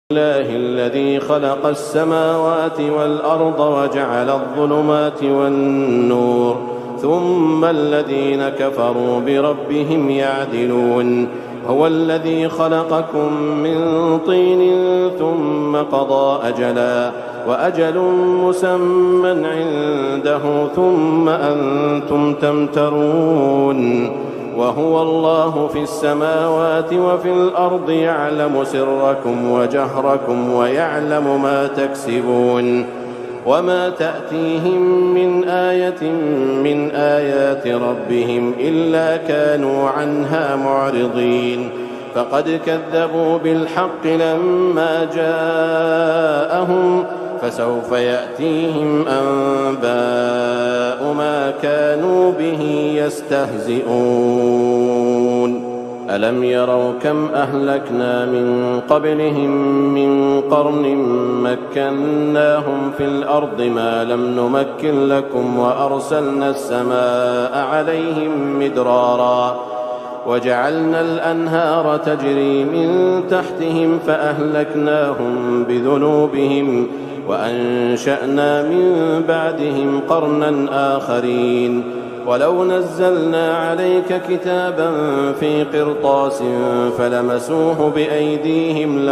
الله الذي خلق السماوات والأرض وجعل الظلمات والنور ثم الذين كفروا بربهم يعدلون هو الذي خلقكم من طين ثم قضى أجلا وأجل مسمى عنده ثم أنتم تمترون وهو الله في السماوات وفي الأرض يعلم سركم وجهركم ويعلم ما تكسبون وما تأتيهم من آية من آيات ربهم إلا كانوا عنها معرضين فقد كذبوا بالحق لما جاءهم فسوف يأتيهم أنباء ما كانوا به يستهزئون ألم يروا كم أهلكنا من قبلهم من قرن مكناهم في الأرض ما لم نمكن لكم وأرسلنا السماء عليهم مدرارا وجعلنا الأنهار تجري من تحتهم فأهلكناهم بذنوبهم وأنشأنا من بعدهم قرنا آخرين ولو نزلنا عليك كتابا في قرطاس فلمسوه بأيديهم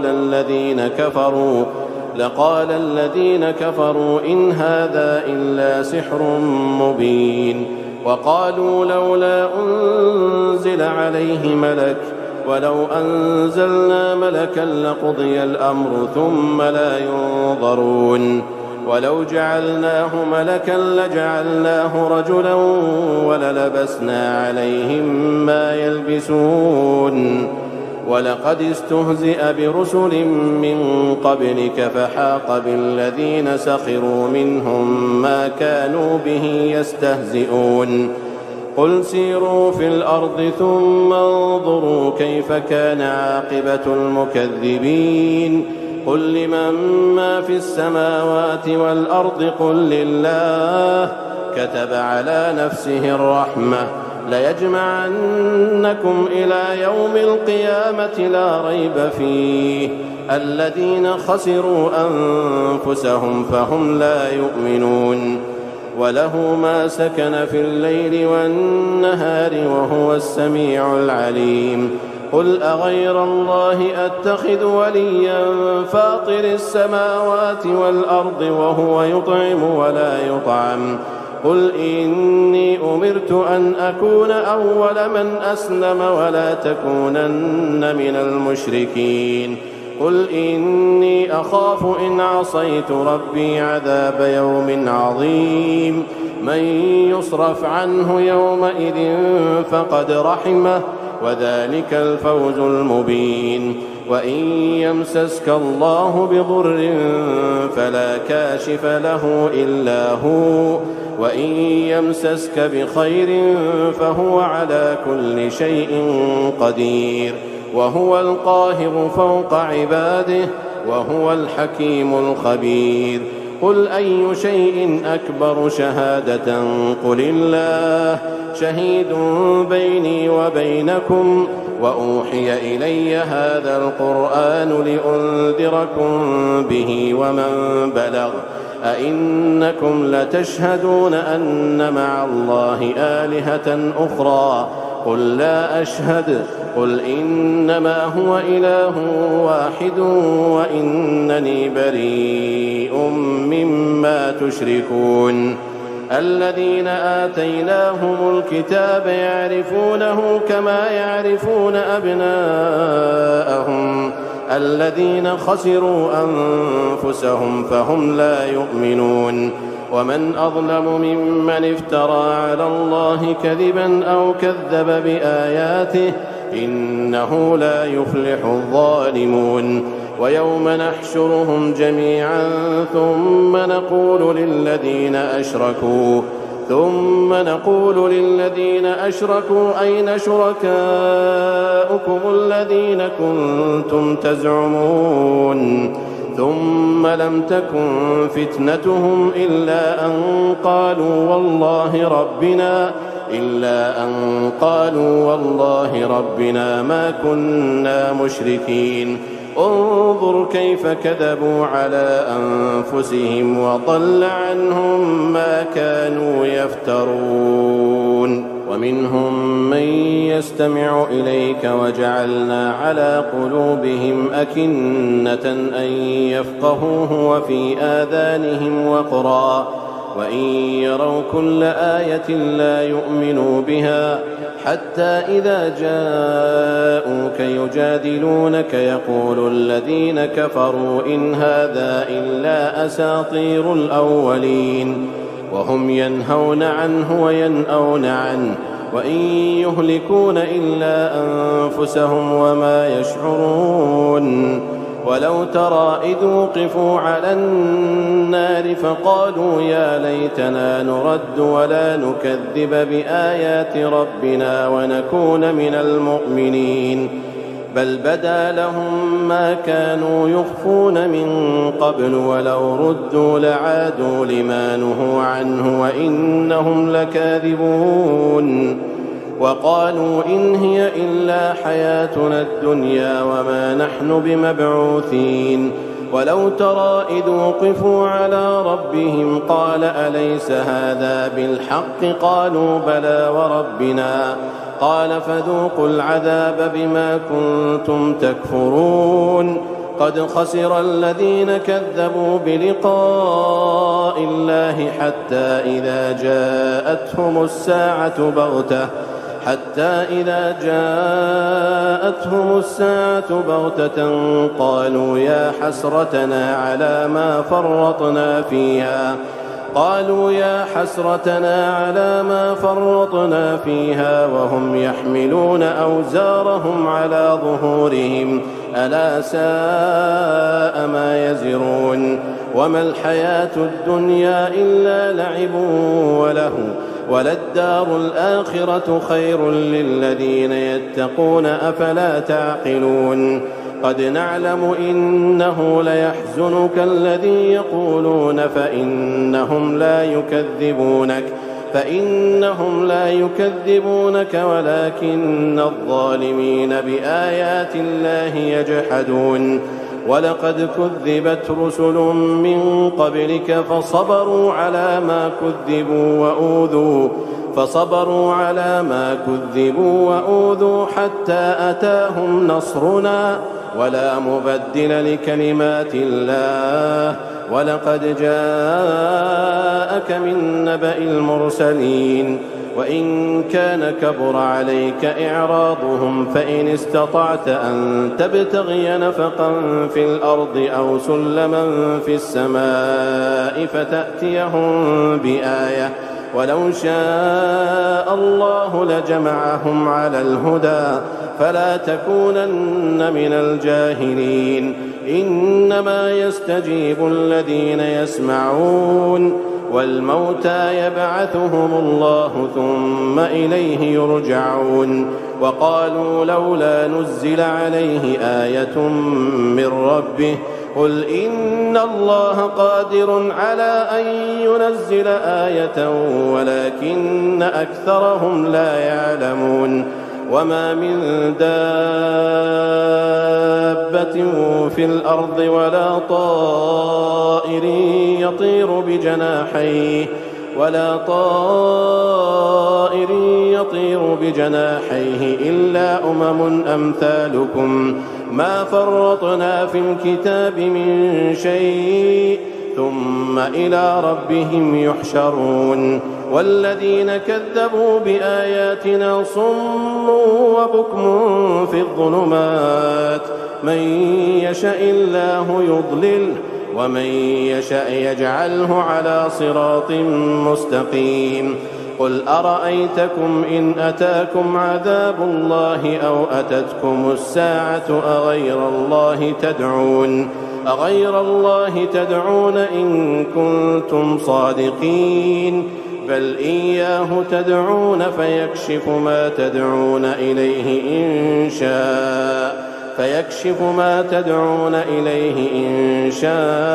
لقال الذين كفروا إن هذا إلا سحر مبين وقالوا لولا أنزل عليه ملك ولو أنزلنا ملكا لقضي الأمر ثم لا ينظرون ولو جعلناه ملكا لجعلناه رجلا وللبسنا عليهم ما يلبسون ولقد استهزئ برسل من قبلك فحاق بالذين سخروا منهم ما كانوا به يستهزئون قل سيروا في الأرض ثم انظروا كيف كان عاقبة المكذبين قل لمن ما في السماوات والأرض قل لله كتب على نفسه الرحمة ليجمعنكم إلى يوم القيامة لا ريب فيه الذين خسروا أنفسهم فهم لا يؤمنون وله ما سكن في الليل والنهار وهو السميع العليم قل أغير الله أتخذ وليا فاطر السماوات والأرض وهو يطعم ولا يطعم قل إني أمرت أن أكون أول من أسلم ولا تكونن من المشركين قل إني أخاف إن عصيت ربي عذاب يوم عظيم من يصرف عنه يومئذ فقد رحمه وذلك الفوز المبين وإن يمسسك الله بضر فلا كاشف له إلا هو وإن يمسسك بخير فهو على كل شيء قدير وهو القاهر فوق عباده وهو الحكيم الخبير قل أي شيء أكبر شهادة قل الله شهيد بيني وبينكم وأوحي إلي هذا القرآن لأنذركم به ومن بلغ أئنكم لتشهدون أن مع الله آلهة أخرى قل لا أشهد قل إنما هو إله واحد وإنني بريء مما تشركون الذين آتيناهم الكتاب يعرفونه كما يعرفون أبناءهم الذين خسروا أنفسهم فهم لا يؤمنون ومن أظلم ممن افترى على الله كذبا أو كذب بآياته إنه لا يفلح الظالمون ويوم نحشرهم جميعا ثم نقول للذين أشركوا أين شركاؤكم الذين كنتم تزعمون ثم لم تكن فتنتهم إلا أن قالوا والله ربنا ما كنا مشركين انظر كيف كذبوا على أنفسهم وضل عنهم ما كانوا يفترون. ومنهم من يستمع إليك وجعلنا على قلوبهم أكنة أن يفقهوه وفي آذانهم وقرا وإن يروا كل آية لا يؤمنوا بها حتى إذا جاءوك يجادلونك يقول الذين كفروا إن هذا إلا أساطير الأولين وهم ينهون عنه وينأون عنه وإن يهلكون إلا أنفسهم وما يشعرون. ولو ترى إذ وقفوا على النار فقالوا يا ليتنا نرد ولا نكذب بآيات ربنا ونكون من المؤمنين بل بدا لهم ما كانوا يخفون من قبل ولو ردوا لعادوا لما نهوا عنه وإنهم لكاذبون. وقالوا إن هي إلا حياتنا الدنيا وما نحن بمبعوثين. ولو ترى إذ وقفوا على ربهم قال أليس هذا بالحق قالوا بلى وربنا قال فذوقوا العذاب بما كنتم تكفرون. قد خسر الذين كذبوا بلقاء الله حتى إذا جاءتهم الساعة بغتة قالوا يا حسرتنا على ما فرطنا فيها وهم يحملون أوزارهم على ظهورهم ألا ساء ما يزرون. وما الحياة الدنيا إلا لعب ولهو وللدار الآخرة خير للذين يتقون أفلا تعقلون. قد نعلم إنه ليحزنك الذي يقولون فإنهم لا يكذبونك ولكن الظالمين بآيات الله يجحدون. ولقد كذبت رسل من قبلك فصبروا على ما كذبوا وأوذوا حتى أتاهم نصرنا ولا مبدل لكلمات الله. ولقد جاءك من نبأ المرسلين. وإن كان كبر عليك إعراضهم فإن استطعت أن تبتغي نفقا في الأرض أو سلما في السماء فتأتيهم بآية ولو شاء الله لجمعهم على الهدى فلا تكونن من الجاهلين. إنما يستجيب الذين يسمعون والموتى يبعثهم الله ثم إليه يرجعون. وقالوا لولا نزل عليه آية من ربه قل إن الله قادر على أن ينزل آية ولكن أكثرهم لا يعلمون. وما من دابة في الأرض ولا طائر يطير بجناحيه إلا أمثالكم ما فرطنا في الكتاب من شيء ثم إلى ربهم يحشرون. والذين كذبوا بآياتنا صم وبكم في الظلمات من يشاء الله يضلله ومن يشاء يجعله على صراط مستقيم. قل أرأيتكم إن أتاكم عذاب الله أو أتتكم الساعة أغير الله تدعون إن كنتم صادقين بل إياه تدعون فيكشف ما تدعون إليه إن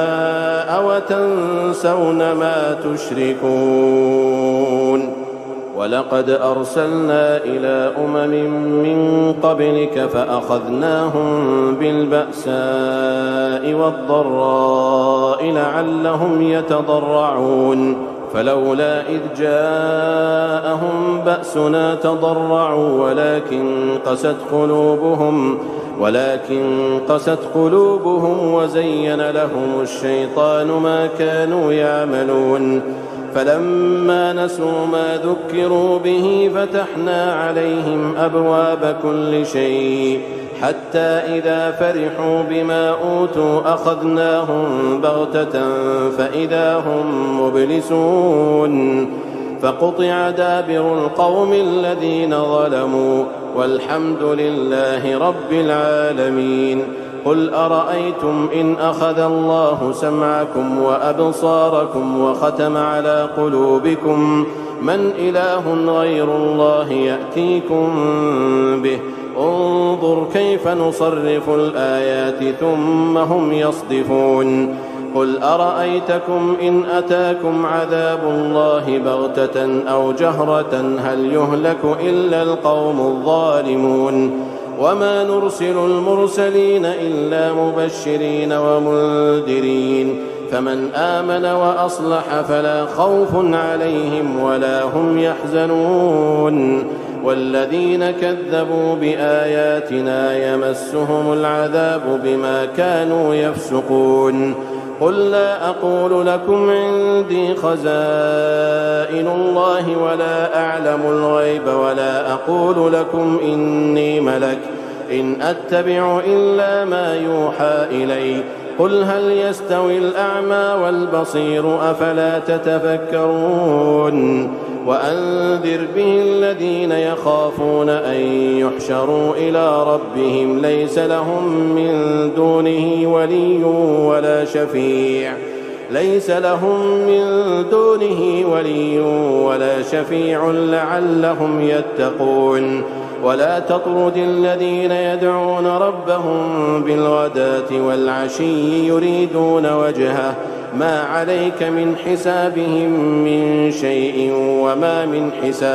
شاء وتنسون ما تشركون. ولقد أرسلنا إلى أمم من قبلك فأخذناهم بالبأساء والضراء لعلهم يتضرعون فلولا إذ جاءهم بأسنا تضرعوا ولكن قست قلوبهم وزين لهم الشيطان ما كانوا يعملون فلما نسوا ما ذكروا به فتحنا عليهم أبواب كل شيء حتى إذا فرحوا بما أوتوا أخذناهم بغتة فإذا هم مبلسون فقطع دابر القوم الذين ظلموا والحمد لله رب العالمين. قل أرأيتم إن أخذ الله سمعكم وأبصاركم وختم على قلوبكم من إله غير الله يأتيكم به انظر كيف نصرف الآيات ثم هم يصدفون. قل أرأيتكم إن أتاكم عذاب الله بغتة أو جهرة هل يهلك إلا القوم الظالمون وما نرسل المرسلين إلا مبشرين ومنذرين فمن آمن وأصلح فلا خوف عليهم ولا هم يحزنون والذين كذبوا بآياتنا يمسهم العذاب بما كانوا يفسقون. قل لا أقول لكم عندي خزائن الله ولا أعلم الغيب ولا أقول لكم إني ملك إن أتبع إلا ما يوحى إلي قل هل يستوي الأعمى والبصير أفلا تتفكرون. وأنذر به الذين يخافون أن يحشروا إلى ربهم ليس لهم من دونه ولي ولا شفيع لعلهم يتقون. ولا تطرد الذين يدعون ربهم بالغداة والعشي يريدون وجهه ما عليك من حسابهم من شيء وما من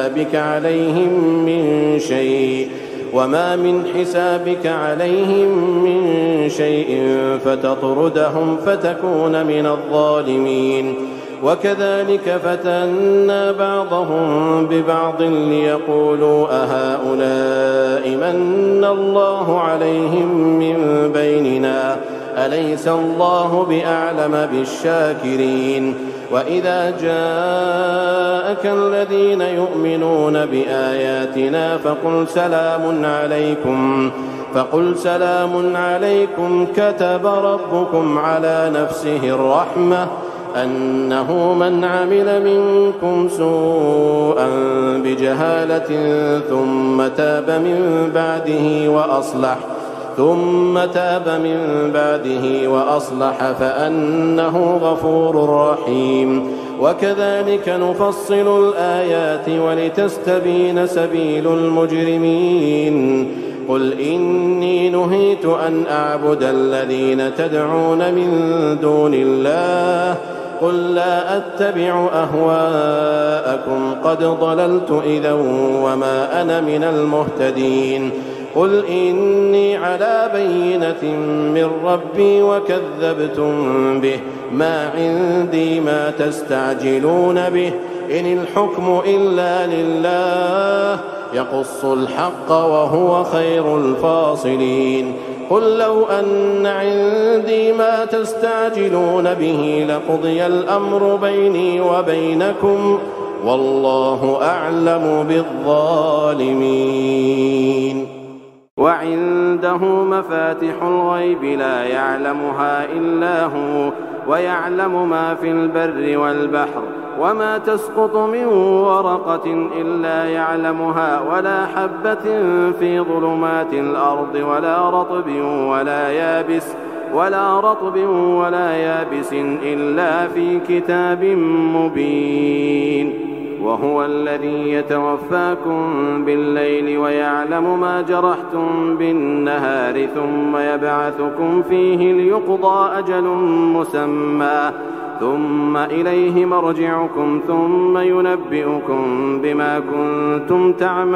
حسابك عليهم من شيء فتطردهم فتكون من الظالمين. وكذلك فتنا بعضهم ببعض ليقولوا أهؤلاء من الله عليهم من بيننا أليس الله بأعلم بالشاكرين. وإذا جاءك الذين يؤمنون بآياتنا فقل سلام عليكم كتب ربكم على نفسه الرحمة أنه من عمل منكم سوءا بجهالة ثم تاب من بعده وأصلح فأنه غفور رحيم. وكذلك نفصل الآيات ولتستبين سبيل المجرمين. قل إني نهيت أن أعبد الذين تدعون من دون الله قل لا أتبع أهواءكم قد ضللت إذا وما أنا من المهتدين. قل إني على بينة من ربي وكذبتم به ما عندي ما تستعجلون به إن الحكم إلا لله يقص الحق وهو خير الفاصلين. قل لو أن عندي ما تستعجلون به لقضي الأمر بيني وبينكم والله أعلم بالظالمين. وعنده مفاتح الغيب لا يعلمها إلا هو ويعلم ما في البر والبحر وما تسقط من ورقة إلا يعلمها ولا حبة في ظلمات الأرض ولا رطب ولا يابس إلا في كتاب مبين. وهو الذي يتوفاكم بالليل ويعلم ما جرحتم بالنهار ثم يبعثكم فيه ليقضى أجل مسمى ثم إليه مرجعكم ثم ينبئكم بما كنتم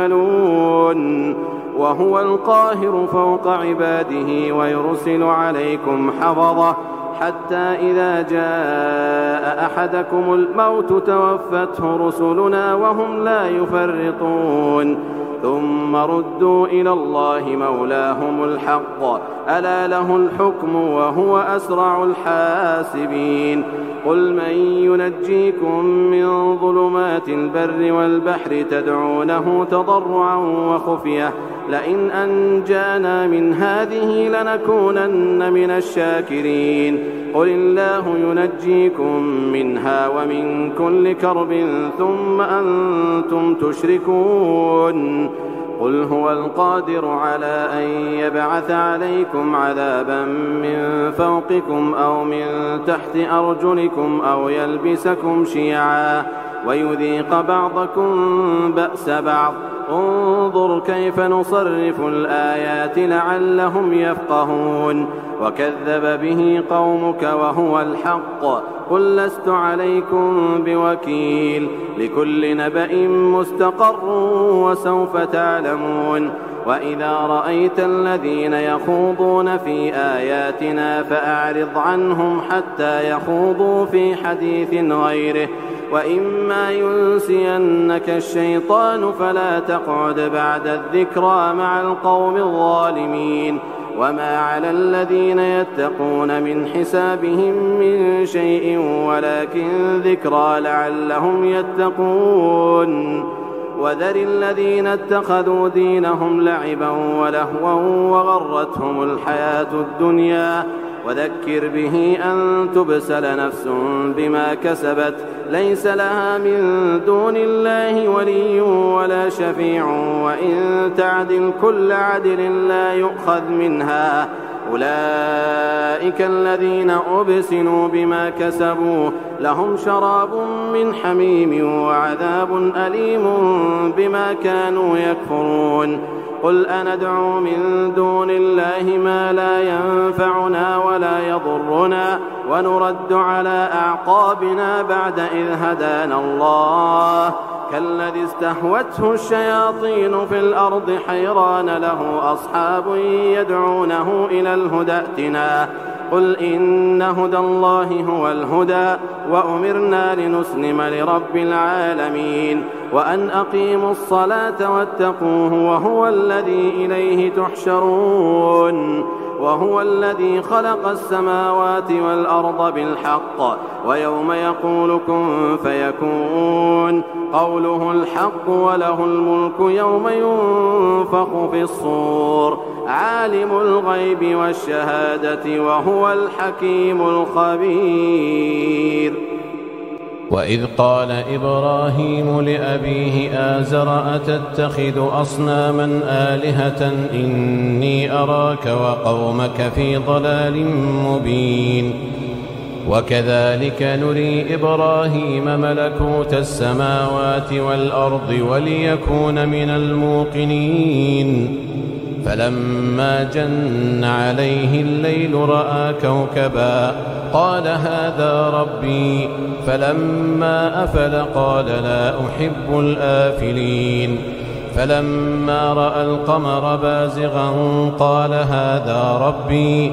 تعملون وهو القاهر فوق عباده ويرسل عليكم حفظة حتى إذا جاء أحدكم الموت توفته رسلنا وهم لا يفرطون ثم ردوا إلى الله مولاهم الحق ألا له الحكم وهو أسرع الحاسبين قل من ينجيكم من ظلمات البر والبحر تدعونه تضرعا وخفية لئن أنجانا من هذه لنكونن من الشاكرين قل الله ينجيكم منها ومن كل كرب ثم أنتم تشركون قل هو القادر على أن يبعث عليكم عذابا من فوقكم أو من تحت أرجلكم أو يلبسكم شيعا ويذيق بعضكم بأس بعض انظر كيف نصرف الآيات لعلهم يفقهون وكذب به قومك وهو الحق قل لست عليكم بوكيل لكل نبأ مستقر وسوف تعلمون وإذا رأيت الذين يخوضون في آياتنا فأعرض عنهم حتى يخوضوا في حديث غيره وإما ينسينك الشيطان فلا تقعد بعد الذكرى مع القوم الظالمين وما على الذين يتقون من حسابهم من شيء ولكن ذكرى لعلهم يتقون وذر الذين اتخذوا دينهم لعبا ولهوا وغرتهم الحياة الدنيا وذكر به أن تبسل نفس بما كسبت ليس لها من دون الله ولي ولا شفيع وإن تعدل كل عدل لا يؤخذ منها أولئك الذين أبسلوا بما كسبوا لهم شراب من حميم وعذاب أليم بما كانوا يكفرون قل أندعو من دون الله ما لا ينفعنا ولا يضرنا ونرد على أعقابنا بعد إذ هدانا الله كالذي استهوته الشياطين في الأرض حيران له أصحاب يدعونه إلى الهدى ائتنا قل إن هدى الله هو الهدى وأمرنا لنسلم لرب العالمين وأن أقيموا الصلاة واتقوه وهو الذي إليه تحشرون وهو الذي خلق السماوات والأرض بالحق ويوم يقول كن فيكون قوله الحق وله الملك يوم ينفخ في الصور عالم الغيب والشهادة وهو الحكيم الخبير وإذ قال إبراهيم لأبيه آزر أتتخذ أصناما آلهة إني أراك وقومك في ضلال مبين وكذلك نري إبراهيم ملكوت السماوات والأرض وليكون من الموقنين فلما جن عليه الليل رأى كوكبا قال هذا ربي فلما أفل قال لا أحب الآفلين فلما رأى القمر بازغا قال هذا ربي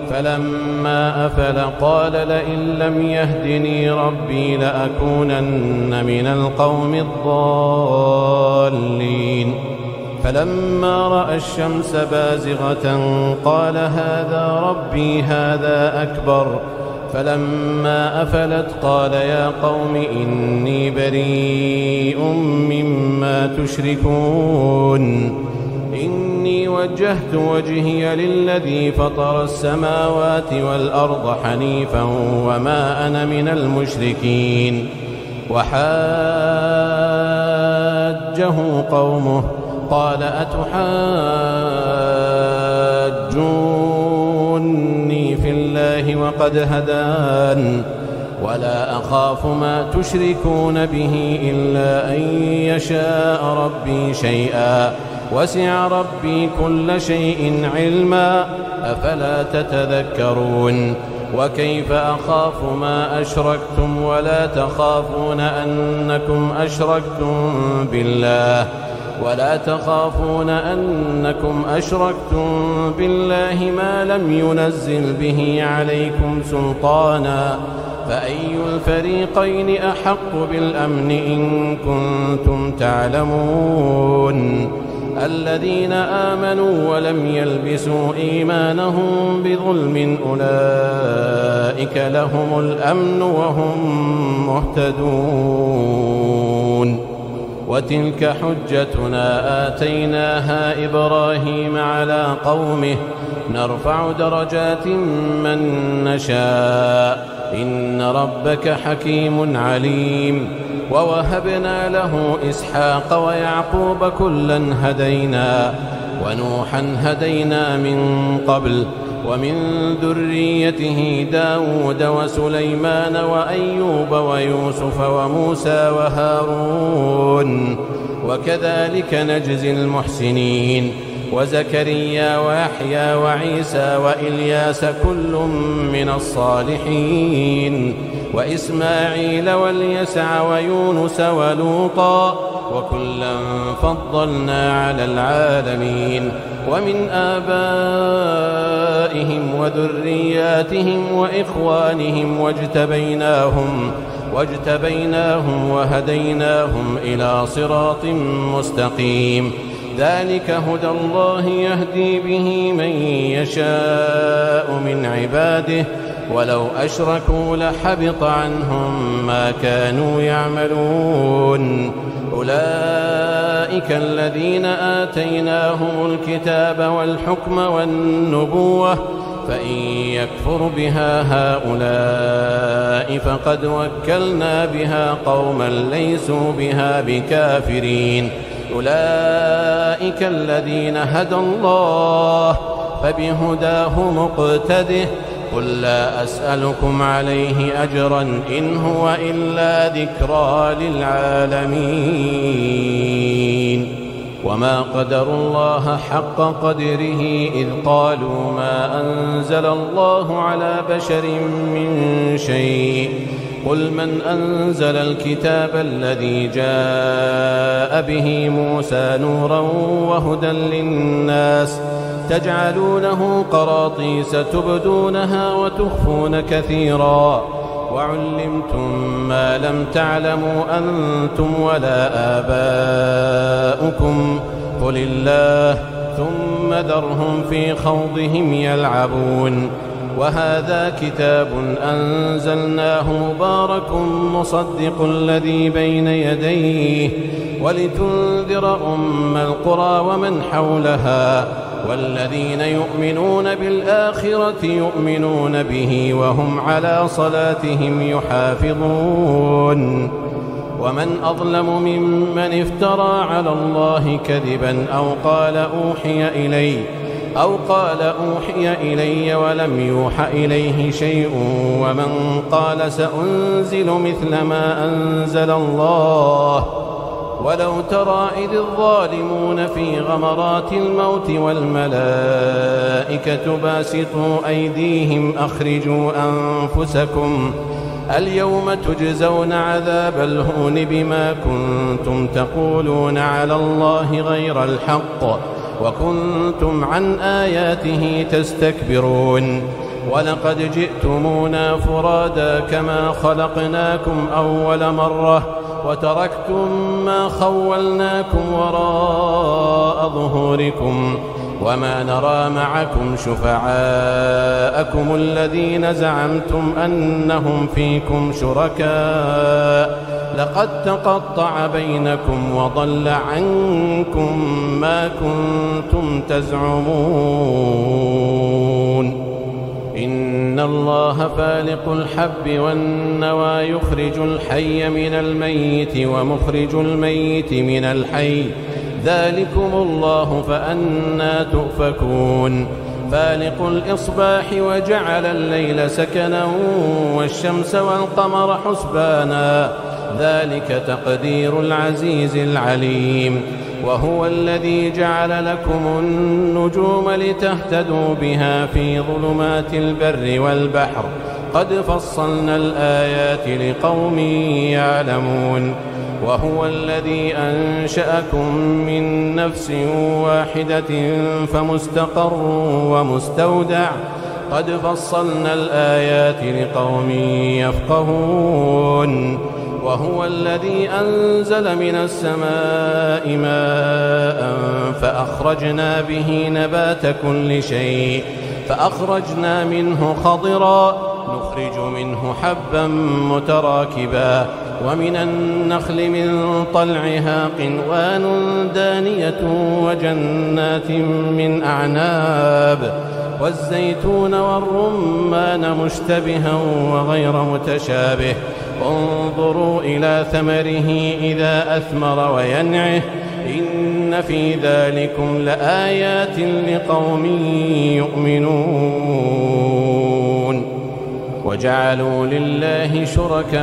فلما أفل قال لئن لم يهدني ربي لأكونن من القوم الضالين فلما رأى الشمس بازغة قال هذا ربي هذا أكبر فلما أفلت قال يا قوم إني بريء مما تشركون إني وجهت وجهي للذي فطر السماوات والأرض حنيفا وما أنا من المشركين وحاجه قومه قال أتحاجوني في الله وقد هدان ولا أخاف ما تشركون به إلا أن يشاء ربي شيئا وسع ربي كل شيء علما أفلا تتذكرون وكيف أخاف ما أشركتم ولا تخافون أنكم أشركتم بالله ما لم ينزل به عليكم سلطانا فأي الفريقين أحق بالأمن إن كنتم تعلمون الذين آمنوا ولم يلبسوا إيمانهم بظلم أولئك لهم الأمن وهم مهتدون وتلك حجتنا آتيناها إبراهيم على قومه نرفع درجات من نشاء إن ربك حكيم عليم ووهبنا له إسحاق ويعقوب كلا هدينا ونوحا هدينا من قبل ومن ذريته داود وسليمان وأيوب ويوسف وموسى وهارون وكذلك نجزي المحسنين وزكريا ويحيى وعيسى وإلياس كل من الصالحين وإسماعيل واليسع ويونس ولوطا وكلا فضلنا على العالمين ومن آبائهم وذرياتهم وإخوانهم واجتبيناهم وهديناهم إلى صراط مستقيم ذلك هدى الله يهدي به من يشاء من عباده ولو أشركوا لحبط عنهم ما كانوا يعملون أولئك الذين آتيناهم الكتاب والحكم والنبوة فإن يكفر بها هؤلاء فقد وكلنا بها قوما ليسوا بها بكافرين أولئك الذين هدى الله فبهداه مقتده قل لا أسألكم عليه أجرا إن هو إلا ذكرى للعالمين وما قدروا الله حق قدره إذ قالوا ما أنزل الله على بشر من شيء قل من أنزل الكتاب الذي جاء به موسى نورا وهدى للناس تجعلونه قراطيس تبدونها وتخفون كثيرا وعلمتم ما لم تعلموا أنتم ولا آباؤكم قل الله ثم ذرهم في خوضهم يلعبون وهذا كتاب أنزلناه مبارك مصدق الذي بين يديه ولتنذر أم القرى ومن حولها والذين يؤمنون بالآخرة يؤمنون به وهم على صلاتهم يحافظون ومن أظلم ممن افترى على الله كذبا أو قال أوحي إلي ولم يوح إليه شيء ومن قال سأنزل مثل ما أنزل الله ولو ترى إذ الظالمون في غمرات الموت والملائكة باسطوا أيديهم أخرجوا أنفسكم اليوم تجزون عذاب الهون بما كنتم تقولون على الله غير الحق وكنتم عن آياته تستكبرون ولقد جئتمونا فرادا كما خلقناكم أول مرة وتركتم ما خولناكم وراء ظهوركم وما نرى معكم شفعاءكم الذين زعمتم أنهم فيكم شركاء لقد تقطع بينكم وضل عنكم ما كنتم تزعمون إن الله فالق الحب والنوى يخرج الحي من الميت ومخرج الميت من الحي ذلكم الله فأنى تؤفكون فالق الإصباح وجعل الليل سكنا والشمس والقمر حسبانا ذلك تقدير العزيز العليم وهو الذي جعل لكم النجوم لتهتدوا بها في ظلمات البر والبحر قد فصلنا الآيات لقوم يعلمون وهو الذي أنشأكم من نفس واحدة فمستقر ومستودع قد فصلنا الآيات لقوم يفقهون وهو الذي أنزل من السماء ماء فأخرجنا به نبات كل شيء فأخرجنا منه خضرا نخرج منه حبا متراكبا ومن النخل من طلعها قنوان دانية وجنات من أعناب والزيتون والرمان مشتبها وغير متشابه انظروا إلى ثمره إذا أثمر وينعه إن في ذلكم لآيات لقوم يؤمنون وجعلوا لله شركاء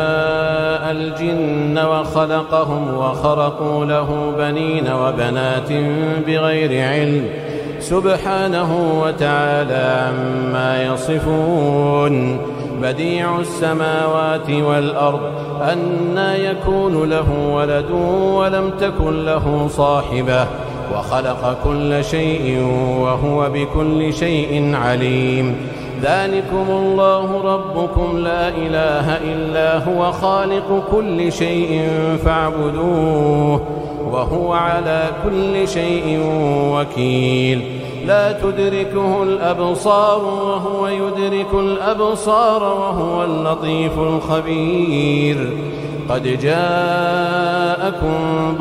الجن وخلقهم وخرقوا له بنين وبنات بغير علم سبحانه وتعالى عما يصفون بديع السماوات والأرض أنى يكون له ولد ولم تكن له صاحبة وخلق كل شيء وهو بكل شيء عليم ذلكم الله ربكم لا إله إلا هو خالق كل شيء فاعبدوه وهو على كل شيء وكيل لا تدركه الأبصار وهو يدرك الأبصار وهو اللطيف الخبير قد جاءكم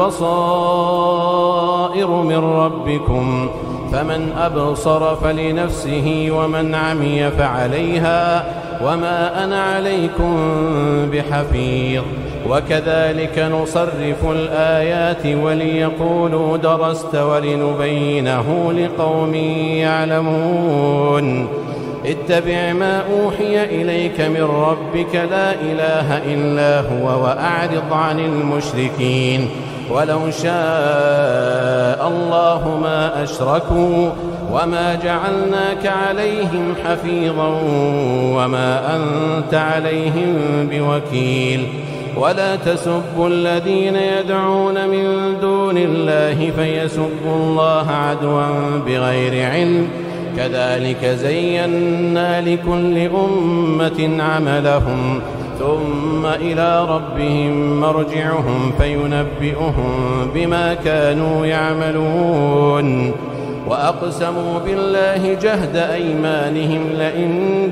بصائر من ربكم فمن أبصر فلنفسه ومن عمي فعليها وما أنا عليكم بحفيظ وكذلك نصرف الآيات وليقولوا درست ولنبينه لقوم يعلمون اتبع ما أوحي إليك من ربك لا إله إلا هو وأعرض عن المشركين ولو شاء الله ما أشركوا وما جعلناك عليهم حفيظا وما أنت عليهم بوكيل ولا تسبوا الذين يدعون من دون الله فيسبوا الله عدوا بغير علم كذلك زينا لكل أمة عملهم ثم إلى ربهم مرجعهم فينبئهم بما كانوا يعملون وأقسموا بالله جهد أيمانهم لئن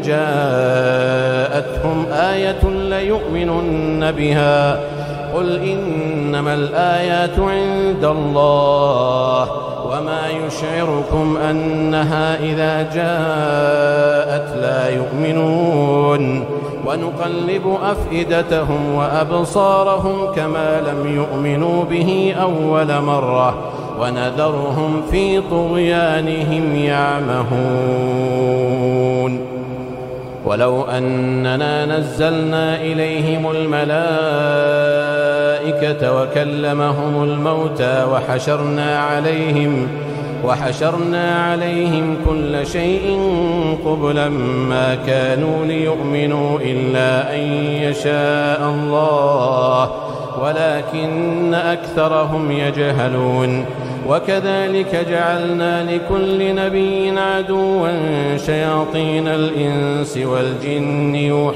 جاءتهم آية ليؤمنن بها قل إنما الآيات عند الله وما يشعركم أنها إذا جاءت لا يؤمنون ونقلب أفئدتهم وأبصارهم كما لم يؤمنوا به أول مرة ونذرهم في طغيانهم يعمهون ولو أننا نزلنا إليهم الملائكة وكلمهم الموتى وحشرنا عليهم كل شيء قبلا ما كانوا ليؤمنوا إلا أن يشاء الله ولكن أكثرهم يجهلون وكذلك جعلنا لكل نبي عدوا شياطين الإنس والجن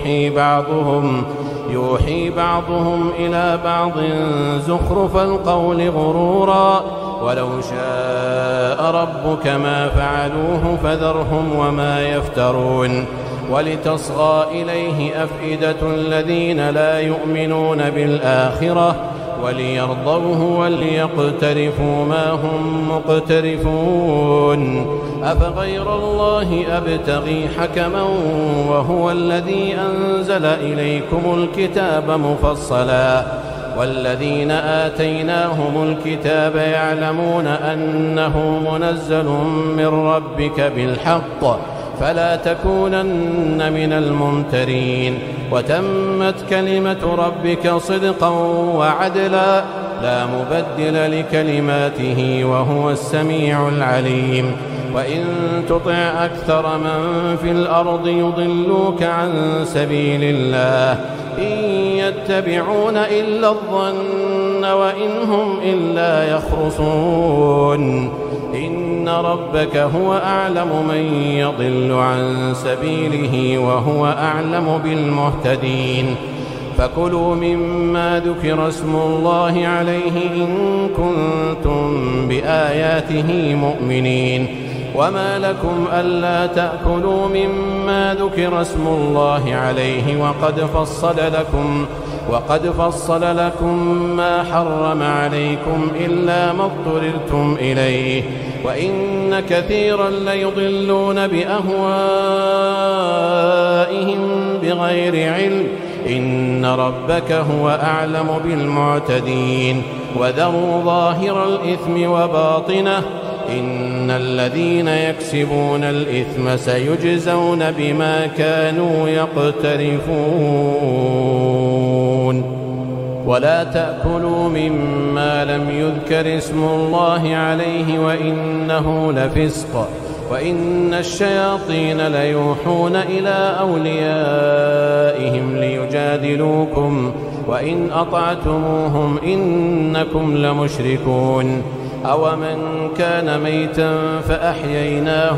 يوحي بعضهم إلى بعض زخرف القول غرورا ولو شاء ربك ما فعلوه فذرهم وما يفترون ولتصغى إليه أفئدة الذين لا يؤمنون بالآخرة وليرضوه وليقترفوا ما هم مقترفون أفغير الله أبتغي حكما وهو الذي أنزل إليكم الكتاب مفصلا والذين آتيناهم الكتاب يعلمون أنه منزل من ربك بالحق فلا تكونن من الممترين وتمت كلمة ربك صدقا وعدلا لا مبدل لكلماته وهو السميع العليم. وإن تطع أكثر من في الأرض يضلوك عن سبيل الله إن يتبعون إلا الظن وإن هم إلا يخرصون. إن ربك هو أعلم من يضل عن سبيله وهو أعلم بالمهتدين. فكلوا مما ذكر اسم الله عليه إن كنتم بآياته مؤمنين. وما لكم ألا تأكلوا مما ذكر اسم الله عليه وقد فصل لكم ما حرم عليكم إلا ما اضطررتم إليه وإن كثيرا ليضلون بأهوائهم بغير علم. إن ربك هو أعلم بالمعتدين. وذروا ظاهر الإثم وباطنه إن الذين يكسبون الإثم سيجزون بما كانوا يقترفون. ولا تأكلوا مما لم يذكر اسم الله عليه وإنه لفسق. وإن الشياطين ليوحون إلى أوليائهم ليجادلوكم وإن أطعتموهم إنكم لمشركون. أومن كان ميتا فأحييناه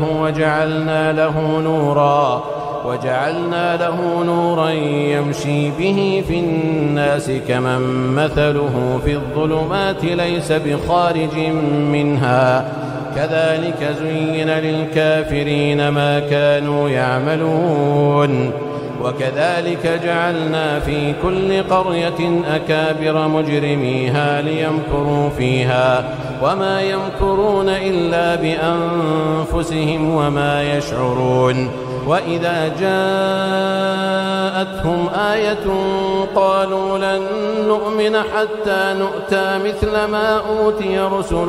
وجعلنا له نورا يمشي به في الناس كمن مثله في الظلمات ليس بخارج منها كذلك زين للكافرين ما كانوا يعملون. وكذلك جعلنا في كل قرية أكابر مجرميها ليمكروا فيها وما يمكرون إلا بأنفسهم وما يشعرون. وإذا جاءتهم آية قالوا لن نؤمن حتى نؤتى مثل ما أوتي رسل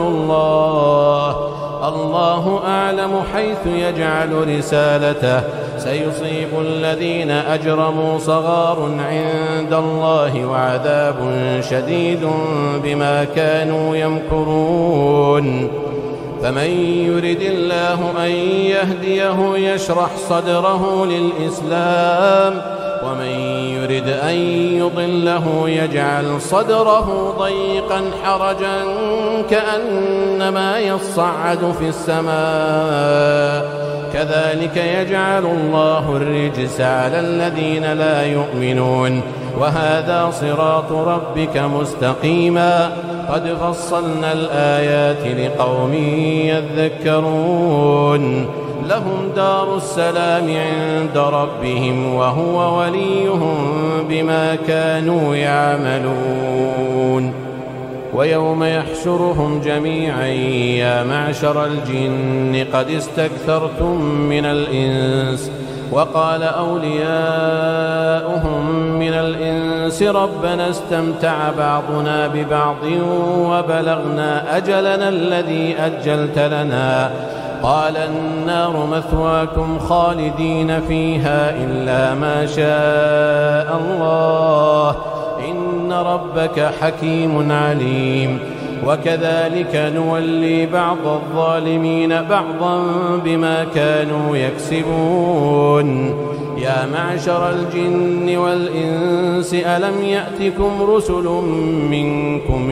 الله أعلم حيث يجعل رسالته سيصيب الذين أجرموا صغار عند الله وعذاب شديد بما كانوا يمكرون. فمن يرد الله أن يهديه يشرح صدره للإسلام ومن يرد أن يضله يجعل صدره ضيقا حرجا كأنما يصعد في السماء كذلك يجعل الله الرجس على الذين لا يؤمنون. وهذا صراط ربك مستقيما قد فصلنا الآيات لقوم يذكرون. لهم دار السلام عند ربهم وهو وليهم بما كانوا يعملون. ويوم يحشرهم جميعا يا معشر الجن قد استكثرتم من الإنس وقال أولياؤهم من الإنس ربنا استمتع بعضنا ببعض وبلغنا أجلنا الذي أجلت لنا قال النار مثواكم خالدين فيها إلا ما شاء الله إن ربك حكيم عليم. وكذلك نولي بعض الظالمين بعضا بما كانوا يكسبون. يا معشر الجن والإنس ألم يأتكم رسل منكم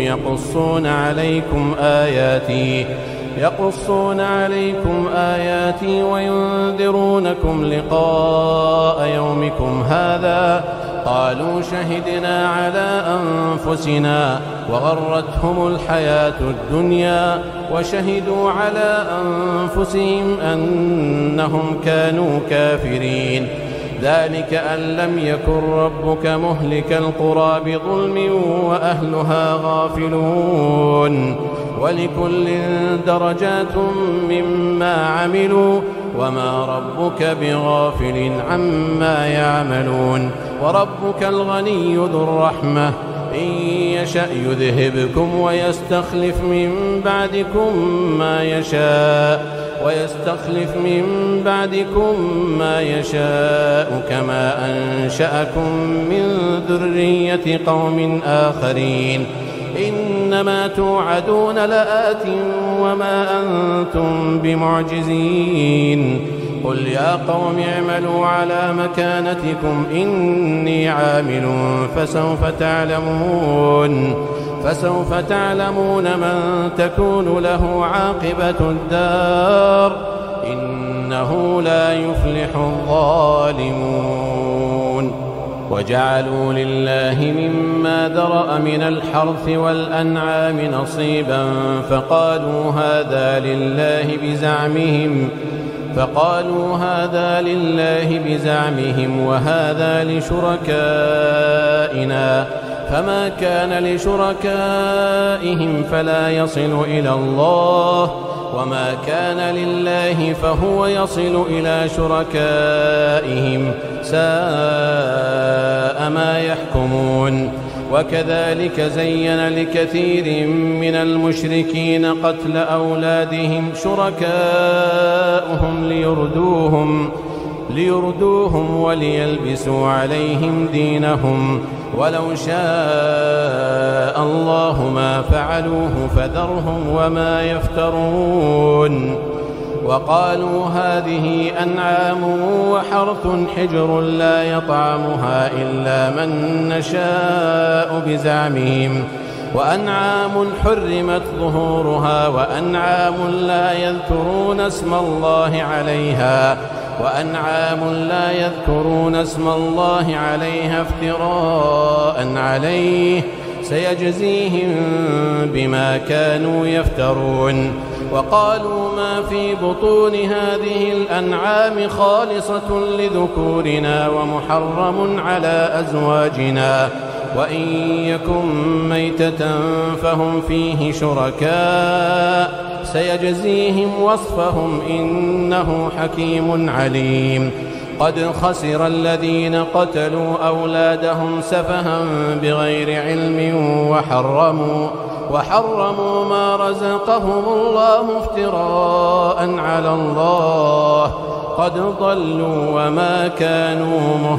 يقصون عليكم آياتي وينذرونكم لقاء يومكم هذا قالوا شهدنا على أنفسنا وغرتهم الحياة الدنيا وشهدوا على أنفسهم أنهم كانوا كافرين. ذلك أن لم يكن ربك مهلك القرى بظلم وأهلها غافلون. ولكل درجات مما عملوا وما ربك بغافل عما يعملون. وربك الغني ذو الرحمة إن يشأ يذهبكم ويستخلف من بعدكم ما يشاء كما أنشأكم من ذرية قوم آخرين إن إنما توعدون لآت وما أنتم بمعجزين قل يا قوم اعملوا على مكانتكم إني عامل فسوف تعلمون من تكون له عاقبة الدار إنه لا يفلح الظالمون وجعلوا لله مما ذرأ من الحرث والأنعام نصيبا فقالوا هذا لله بزعمهم وهذا لشركائنا فما كان لشركائهم فلا يصل إلى الله وما كان لله فهو يصل إلى شركائهم ساء ما يحكمون وكذلك زين لكثير من المشركين قتل أولادهم شركاؤهم ليردوهم وليلبسوا عليهم دينهم ولو شاء الله ما فعلوه فذرهم وما يفترون وقالوا هذه أنعام وحرث حجر لا يطعمها إلا من نشاء بزعمهم وأنعام حرمت ظهورها وأنعام لا يذكرون اسم الله عليها افتراء عليه سيجزيهم بما كانوا يفترون وقالوا ما في بطون هذه الأنعام خالصة لذكورنا ومحرم على أزواجنا وإن يكن ميتة فهم فيه شركاء سيجزيهم وصفهم إنه حكيم عليم قد خسر الذين قتلوا أولادهم سفها بغير علم وحرموا ما رزقهم الله افتراء على الله قد ضلوا وما كانوا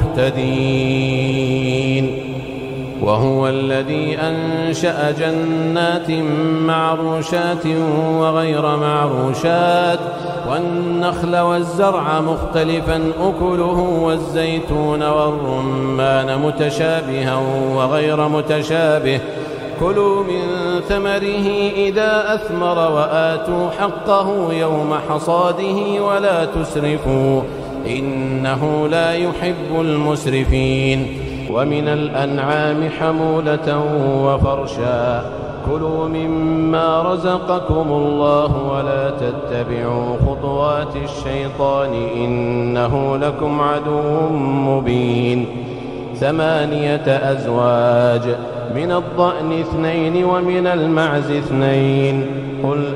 مهتدين وهو الذي أنشأ جنات معروشات وغير معروشات والنخل والزرع مختلفا أكله والزيتون والرمان متشابها وغير متشابه كلوا من ثمره إذا أثمر وآتوا حقه يوم حصاده ولا تسرفوا إنه لا يحب المسرفين ومن الأنعام حمولة وفرشا كلوا مما رزقكم الله ولا تتبعوا خطوات الشيطان إنه لكم عدو مبين 8 أزواج من الضأن 2 ومن المعز 2 قل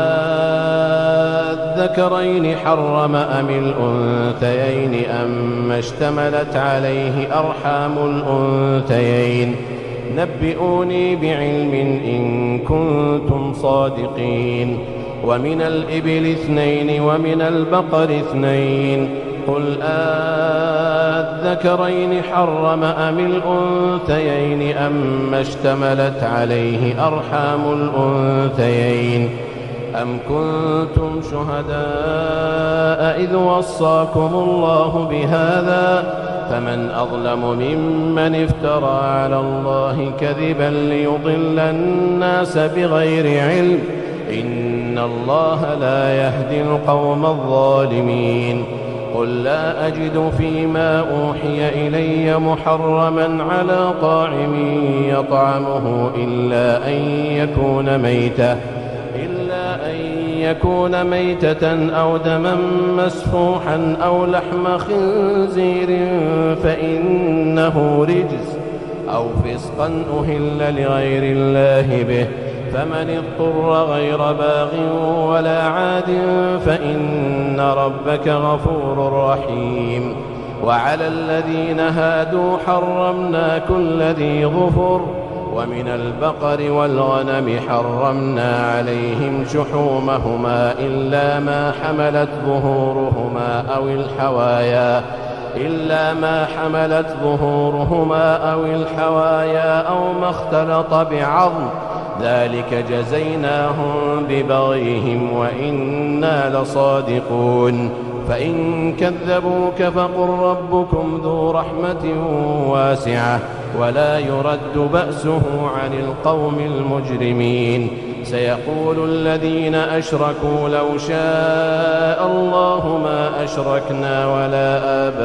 الذكرين حرم أم الأنثيين أما اشتملت عليه أرحام الأنثيين نبئوني بعلم إن كنتم صادقين ومن الإبل 2 ومن البقر 2 قل الذكرين حرم أم الأنثيين أما اشتملت عليه أرحام الأنثيين أم كنتم شهداء إذ وصاكم الله بهذا فمن أظلم ممن افترى على الله كذبا ليضل الناس بغير علم إن الله لا يهدي القوم الظالمين قل لا أجد فيما أوحي إلي محرما على طاعم يطعمه إلا أن يكون ميتة أو دما مسفوحا أو لحم خنزير فإنه رجس أو فسقا أهل لغير الله به فمن اضطر غير باغ ولا عاد فإن ربك غفور رحيم وعلى الذين هادوا حرمنا كل ذي ظفر ومن البقر والغنم حرمنا عليهم شحومهما إلا ما حملت ظهورهما أو الحوايا أو ما اختلط بعظم ذلك جزيناهم ببغيهم وإنا لصادقون فإن كذبوك فقل ربكم ذو رحمة واسعة ولا يرد بأسه عن القوم المجرمين سيقول الذين أشركوا لو شاء الله ما أشركنا ولا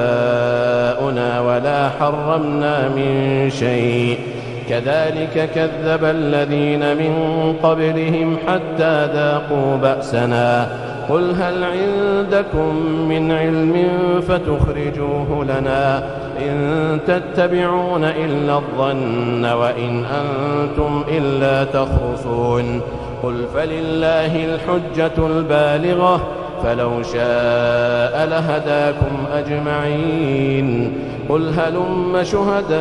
آباؤنا ولا حرمنا من شيء كذلك كذب الذين من قبلهم حتى ذاقوا بأسنا قل هل عندكم من علم فتخرجوه لنا إن تتبعون إلا الظن وإن أنتم إلا تخرصون قل فلله الحجة البالغة فلو شاء لهداكم أجمعين قل هلم شهداءكم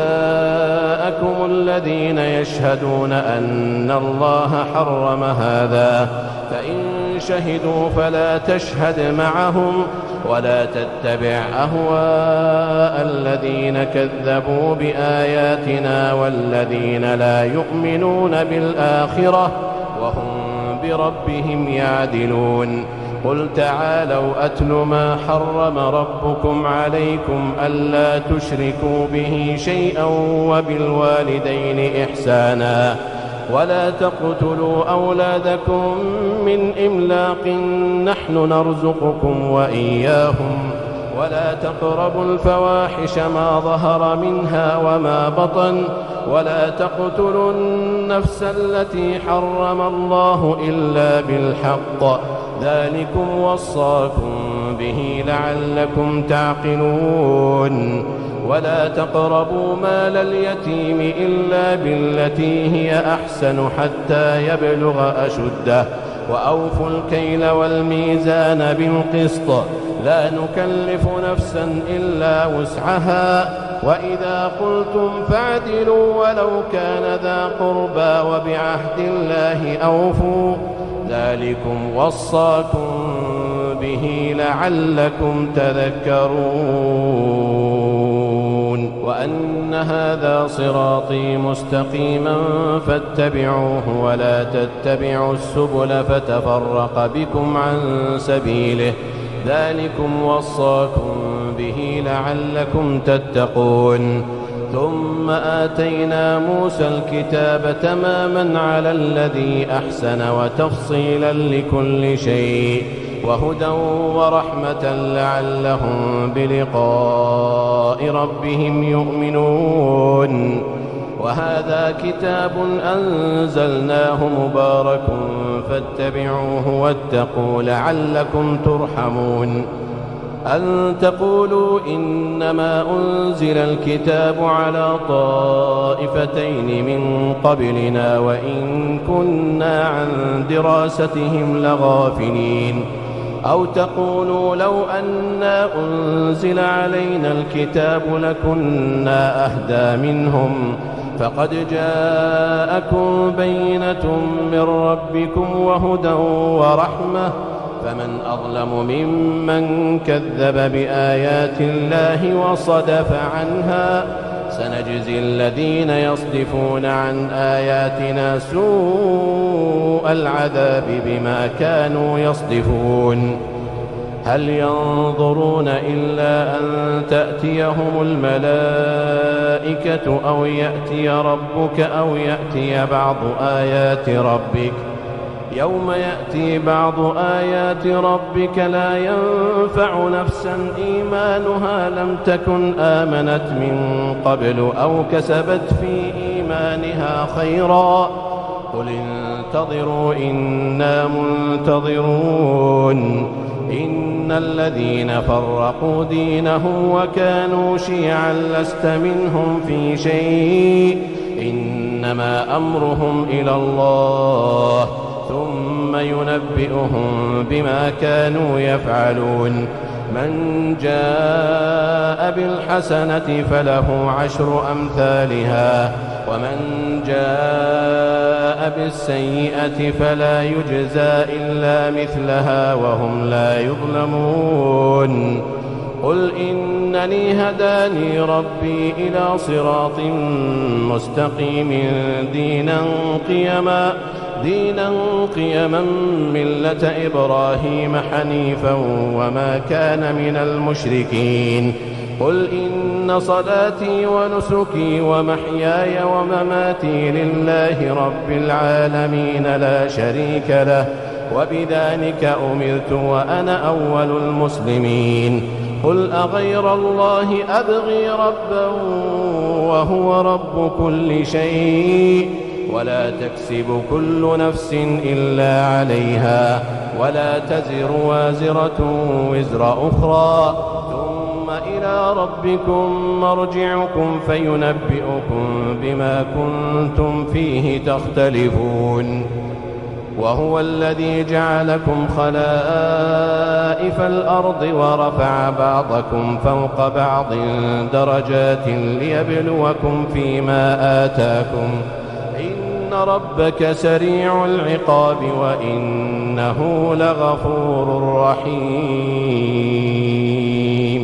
الذين يشهدون أن الله حرم هذا فإن شهدوا فلا تشهد معهم ولا تتبع أهواء الذين كذبوا بآياتنا والذين لا يؤمنون بالآخرة وهم بربهم يعدلون قل تعالوا أتل ما حرم ربكم عليكم ألا تشركوا به شيئا وبالوالدين إحسانا ولا تقتلوا أولادكم من إملاق نحن نرزقكم وإياهم ولا تقربوا الفواحش ما ظهر منها وما بطن ولا تقتلوا النفس التي حرم الله إلا بالحق ذلكم وصاكم به لعلكم تعقلون ولا تقربوا مال اليتيم إلا بالتي هي أحسن حتى يبلغ أشده وأوفوا الكيل والميزان بالقسط لا نكلف نفسا إلا وسعها وإذا قلتم فاعدلوا ولو كان ذا قربى وبعهد الله أوفوا ذلكم وصاكم به لعلكم تذكرون وأن هذا صراطي مستقيما فاتبعوه ولا تتبعوا السبل فتفرق بكم عن سبيله ذلكم وصاكم به لعلكم تتقون ثم آتينا موسى الكتاب تماما على الذي أحسن وتفصيلا لكل شيء وهدى ورحمة لعلهم بلقاء ربهم يؤمنون وهذا كتاب أنزلناه مبارك فاتبعوه واتقوا لعلكم ترحمون أن تقولوا إنما أنزل الكتاب على طائفتين من قبلنا وإن كنا عن دراستهم لغافلين أو تقولوا لو أنا أنزل علينا الكتاب لكنا أهدى منهم فقد جاءكم بينة من ربكم وهدى ورحمة فمن أظلم ممن كذب بآيات الله وصدف عنها سنجزي الذين يصدفون عن آياتنا سوء العذاب بما كانوا يصدفون هل ينظرون إلا أن تأتيهم الملائكة أو يأتي ربك أو يأتي بعض آيات ربك يوم يأتي بعض آيات ربك لا ينفع نفسا إيمانها لم تكن آمنت من قبل أو كسبت في إيمانها خيرا قل انتظروا إنا منتظرون إن الذين فرقوا دينهم وكانوا شيعا لست منهم في شيء إنما أمرهم إلى الله ثم ينبئهم بما كانوا يفعلون من جاء بالحسنة فله 10 أمثالها ومن جاء بالسيئة فلا يجزى إلا مثلها وهم لا يظلمون قل إن إنني هداني ربي إلى صراط مستقيم دينا قيما ملة إبراهيم حنيفا وما كان من المشركين قل إن صلاتي ونسكي ومحياي ومماتي لله رب العالمين لا شريك له وبذلك أمرت وأنا أول المسلمين قل أغير الله أبغي ربا وهو رب كل شيء ولا تكسب كل نفس إلا عليها ولا تزر وازرة وزر أخرى ثم إلى ربكم مرجعكم فينبئكم بما كنتم فيه تختلفون وهو الذي جعلكم خلائف الأرض ورفع بعضكم فوق بعض درجات ليبلوكم فيما آتاكم إن ربك سريع العقاب وإنه لغفور رحيم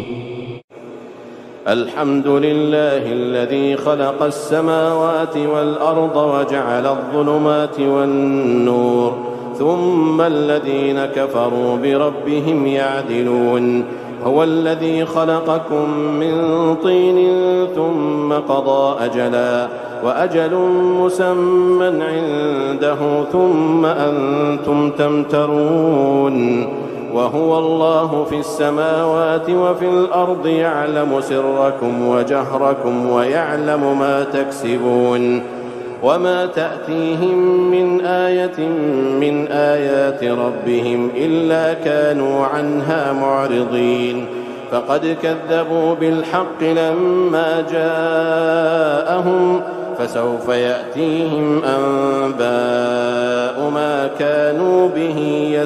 الحمد لله الذي خلق السماوات والأرض وجعل الظلمات والنور ثم الذين كفروا بربهم يعدلون هو الذي خلقكم من طين ثم قضى أجلا وأجل مسمى عنده ثم أنتم تمترون وهو الله في السماوات وفي الأرض يعلم سركم وجهركم ويعلم ما تكسبون وما تأتيهم من آية من آيات ربهم إلا كانوا عنها معرضين فقد كذبوا بالحق لما جاءهم فسوف يأتيهم أنباء ما كانوا به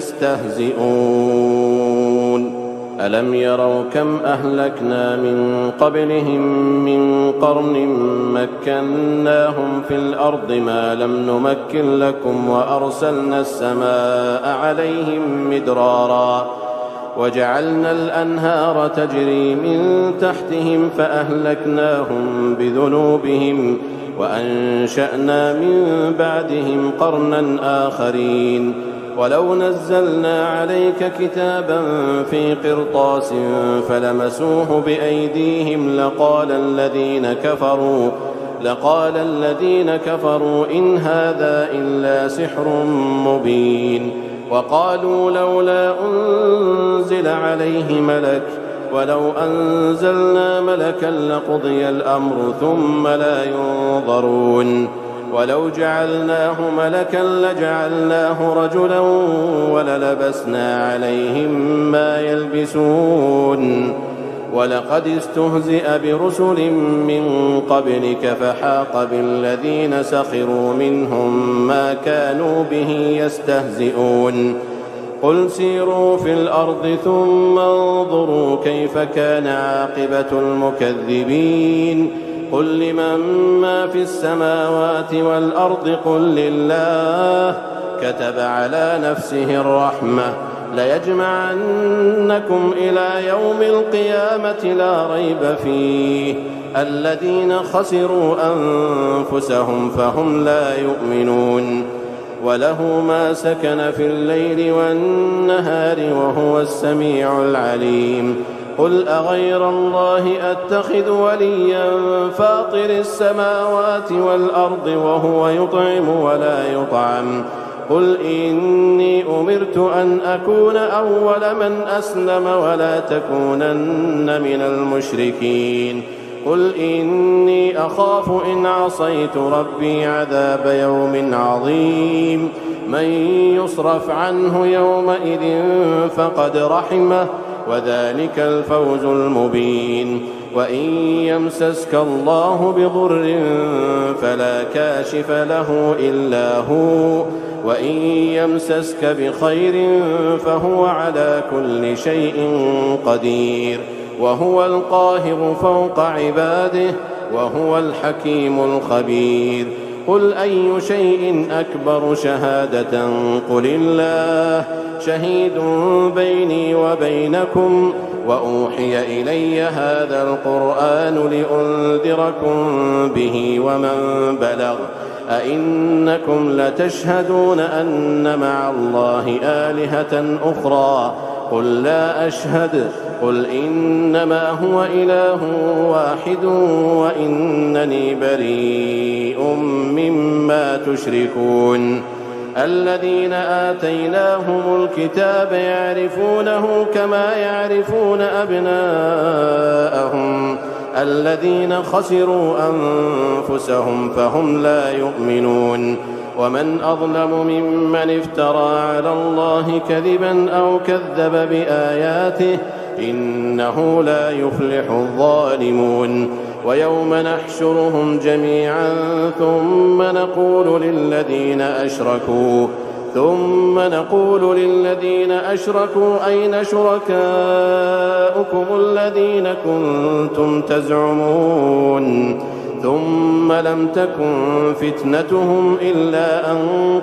يستهزئون ألم يروا كم أهلكنا من قبلهم من قرن مكناهم في الأرض ما لم نمكن لكم وأرسلنا السماء عليهم مدرارا وجعلنا الأنهار تجري من تحتهم فأهلكناهم بذنوبهم وأنشأنا من بعدهم قرنا آخرين ولو نزلنا عليك كتابا في قرطاس فلمسوه بأيديهم لقال الذين كفروا إن هذا إلا سحر مبين وقالوا لولا أنزل عليه ملك ولو أنزلنا ملكا لقضي الأمر ثم لا ينظرون ولو جعلناه ملكا لجعلناه رجلا وللبسنا عليهم ما يلبسون ولقد استهزئ برسل من قبلك فحاق بالذين سخروا منهم ما كانوا به يستهزئون قل سيروا في الأرض ثم انظروا كيف كان عاقبة المكذبين قل لمن ما في السماوات والأرض قل لله كتب على نفسه الرحمة ليجمعنكم إلى يوم القيامة لا ريب فيه الذين خسروا أنفسهم فهم لا يؤمنون وله ما سكن في الليل والنهار وهو السميع العليم قل أغير الله أتخذ وليا فاطر السماوات والأرض وهو يطعم ولا يطعم قل إني أمرت أن أكون أول من أسلم ولا تكونن من المشركين قل إني أخاف إن عصيت ربي عذاب يوم عظيم من يصرف عنه يومئذ فقد رحمه وذلك الفوز المبين وإن يمسسك الله بضر فلا كاشف له إلا هو وإن يمسسك بخير فهو على كل شيء قدير وهو القاهر فوق عباده وهو الحكيم الخبير قل أي شيء أكبر شهادة قل الله شهيد بيني وبينكم وأوحي إلي هذا القرآن لأنذركم به ومن بلغ أئنكم لتشهدون أن مع الله آلهة أخرى قل لا أشهد قل إنما هو إله واحد وإنني بريء مما تشركون الذين آتيناهم الكتاب يعرفونه كما يعرفون أبناءهم الذين خسروا أنفسهم فهم لا يؤمنون ومن أظلم ممن افترى على الله كذبا أو كذب بآياته إنه لا يفلح الظالمون ويوم نحشرهم جميعا ثم نقول للذين أشركوا أين شركاؤكم الذين كنتم تزعمون ثم لم تكن فتنتهم إلا أن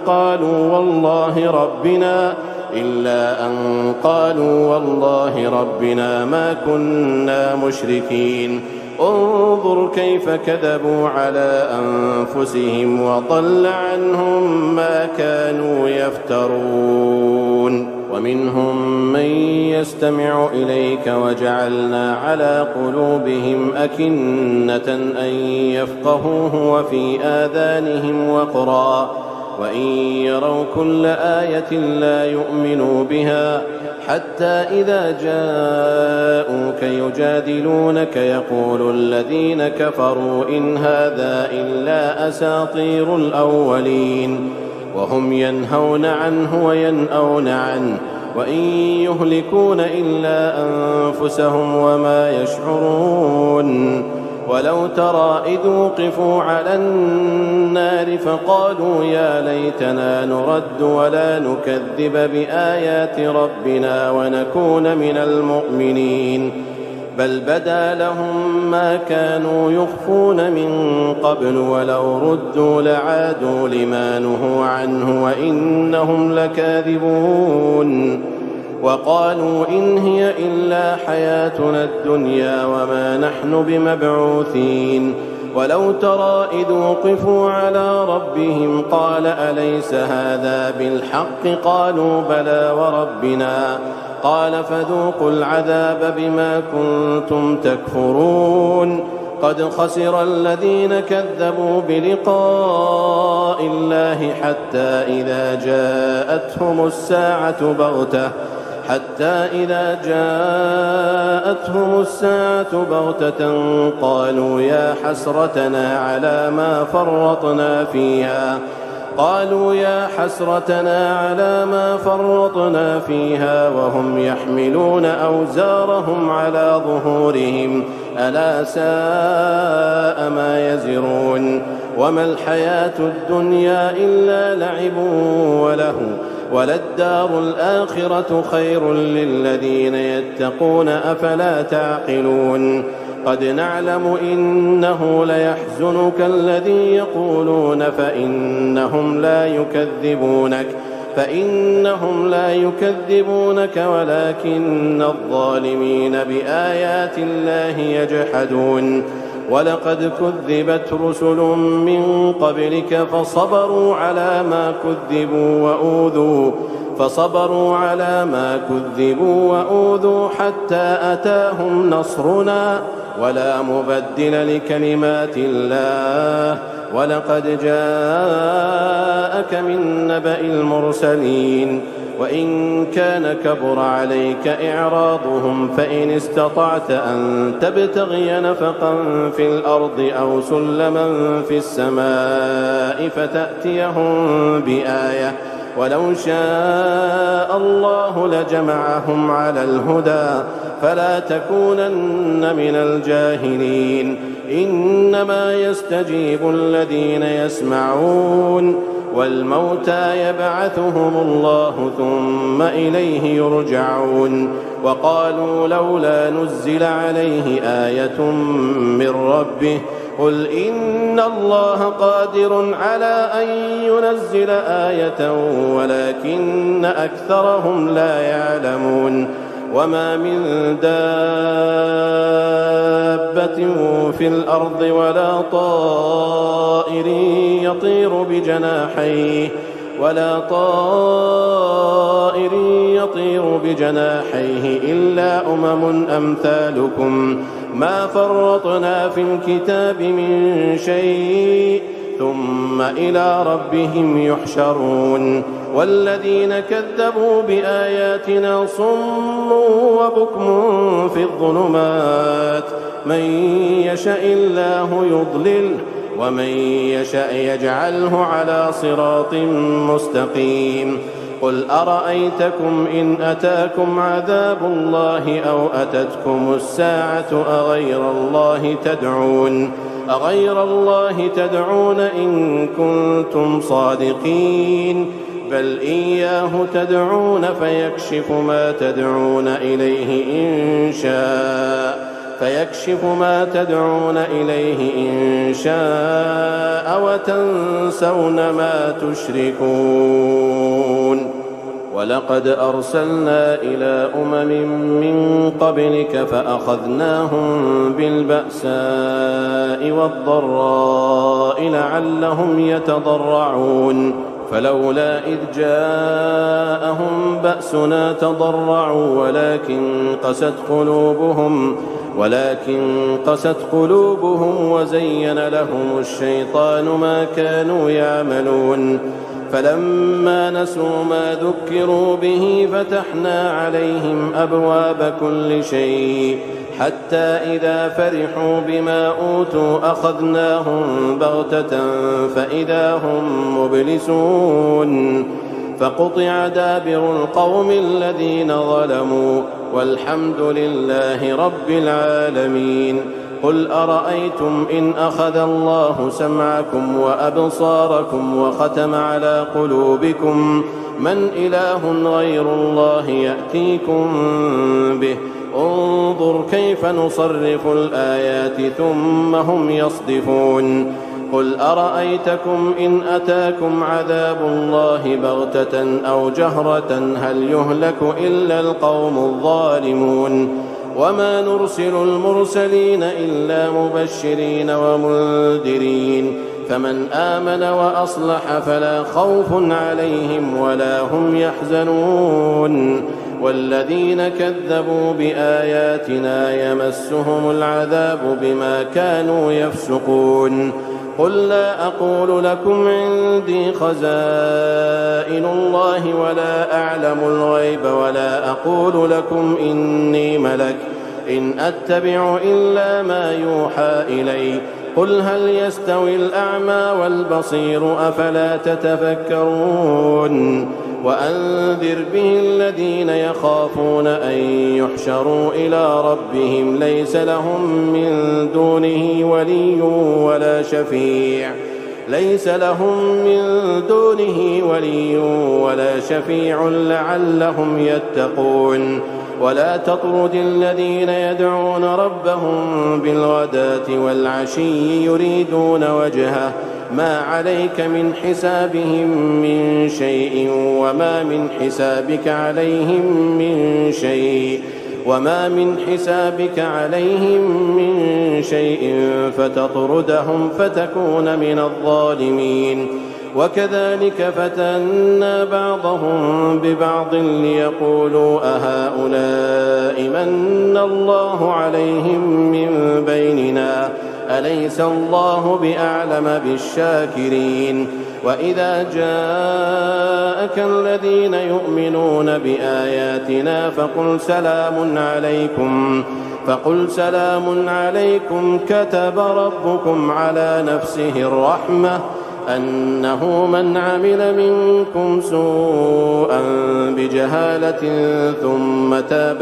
قالوا والله ربنا ما كنا مشركين انظر كيف كذبوا على أنفسهم وضل عنهم ما كانوا يفترون ومنهم من يستمع إليك وجعلنا على قلوبهم أكنة أن يفقهوه وفي آذانهم وقرا وإن يروا كل آية لا يؤمنوا بها حتى إذا جاءوك يجادلونك يقول الذين كفروا إن هذا إلا أساطير الأولين وهم ينهون عنه وينأون عنه وإن يهلكون إلا أنفسهم وما يشعرون ولو ترى إذ وقفوا على النار فقالوا يا ليتنا نرد ولا نكذب بآيات ربنا ونكون من المؤمنين بل بدا لهم ما كانوا يخفون من قبل ولو ردوا لعادوا لما نهوا عنه وإنهم لكاذبون وقالوا إن هي إلا حياتنا الدنيا وما نحن بمبعوثين ولو ترى إذ وقفوا على ربهم قال أليس هذا بالحق قالوا بلى وربنا قال فذوقوا العذاب بما كنتم تكفرون قد خسر الذين كذبوا بلقاء الله حتى إذا جاءتهم الساعة بغتة قالوا يا حسرتنا على ما فرطنا فيها وهم يحملون أوزارهم على ظهورهم ألا ساء ما يزرون وما الحياة الدنيا إلا لعب ولهو وللدار الآخرة خير للذين يتقون أفلا تعقلون قد نعلم إنه ليحزنك الذي يقولون فإنهم لا يكذبونك ولكن الظالمين بآيات الله يجحدون ولقد كذبت رسل من قبلك فصبروا على ما كذبوا وأوذوا حتى أتاهم نصرنا ولا مبدل لكلمات الله ولقد جاءك من نبأ المرسلين وإن كان كبر عليك إعراضهم فإن استطعت أن تبتغي نفقا في الأرض أو سلما في السماء فتأتيهم بآية ولو شاء الله لجمعهم على الهدى فلا تكونن من الجاهلين إنما يستجيب الذين يسمعون والموتى يبعثهم الله ثم إليه يرجعون وقالوا لولا نزل عليه آية من ربه قل إن الله قادر على أن ينزل آية ولكن أكثرهم لا يعلمون وما من دابة في الأرض ولا طائر يطير بجناحيه إلا أمثالكم ما فرطنا في الكتاب من شيء ثم إلى ربهم يحشرون والذين كذبوا بآياتنا صم وبكم في الظلمات من يشاء الله يضلله ومن يشاء يجعله على صراط مستقيم قل أرأيتكم إن أتاكم عذاب الله أو أتتكم الساعة أغير الله تدعون إن كنتم صادقين بل إياه تدعون فيكشف ما تدعون إليه إن شاء وتنسون ما تشركون ولقد أرسلنا إلى من قبلك فأخذناهم بالبأساء والضراء لعلهم يتضرعون فلولا إذ جاءهم بأسنا تضرعوا ولكن قست قلوبهم وزين لهم الشيطان ما كانوا يعملون فلما نسوا ما ذكروا به فتحنا عليهم أبواب كل شيء حتى إذا فرحوا بما أوتوا أخذناهم بغتة فإذا هم مبلسون فقطع دابر القوم الذين ظلموا والحمد لله رب العالمين قل أرأيتم إن أخذ الله سمعكم وأبصاركم وختم على قلوبكم من إله غير الله يأتيكم به انظر كيف نصرف الآيات ثم هم يصدفون قل أرأيتكم إن أتاكم عذاب الله بغتة أو جهرة هل يهلك إلا القوم الظالمون وما نرسل المرسلين إلا مبشرين ومنذرين فمن آمن وأصلح فلا خوف عليهم ولا هم يحزنون والذين كذبوا بآياتنا يمسهم العذاب بما كانوا يفسقون قل لا أقول لكم عندي خزائن الله ولا أعلم الغيب ولا أقول لكم إني ملك إن أتبع إلا ما يوحى إلي قل هل يستوي الأعمى والبصير أفلا تتفكرون وأنذر به الذين يخافون أن يحشروا إلى ربهم ليس لهم من دونه ولي ولا شفيع لعلهم يتقون ولا تطرد الذين يدعون ربهم بالغداة والعشي يريدون وجهه ما عليك من حسابهم من شيء وما من حسابك عليهم من شيء فتطردهم فتكون من الظالمين وكذلك فتنا بعضهم ببعض ليقولوا أهؤلاء من الله عليهم من بيننا أليس الله بأعلم بالشاكرين وإذا جاءك الذين يؤمنون بآياتنا فقل سلام عليكم كتب ربكم على نفسه الرحمة أنه من عمل منكم سوءا بجهالة ثم تاب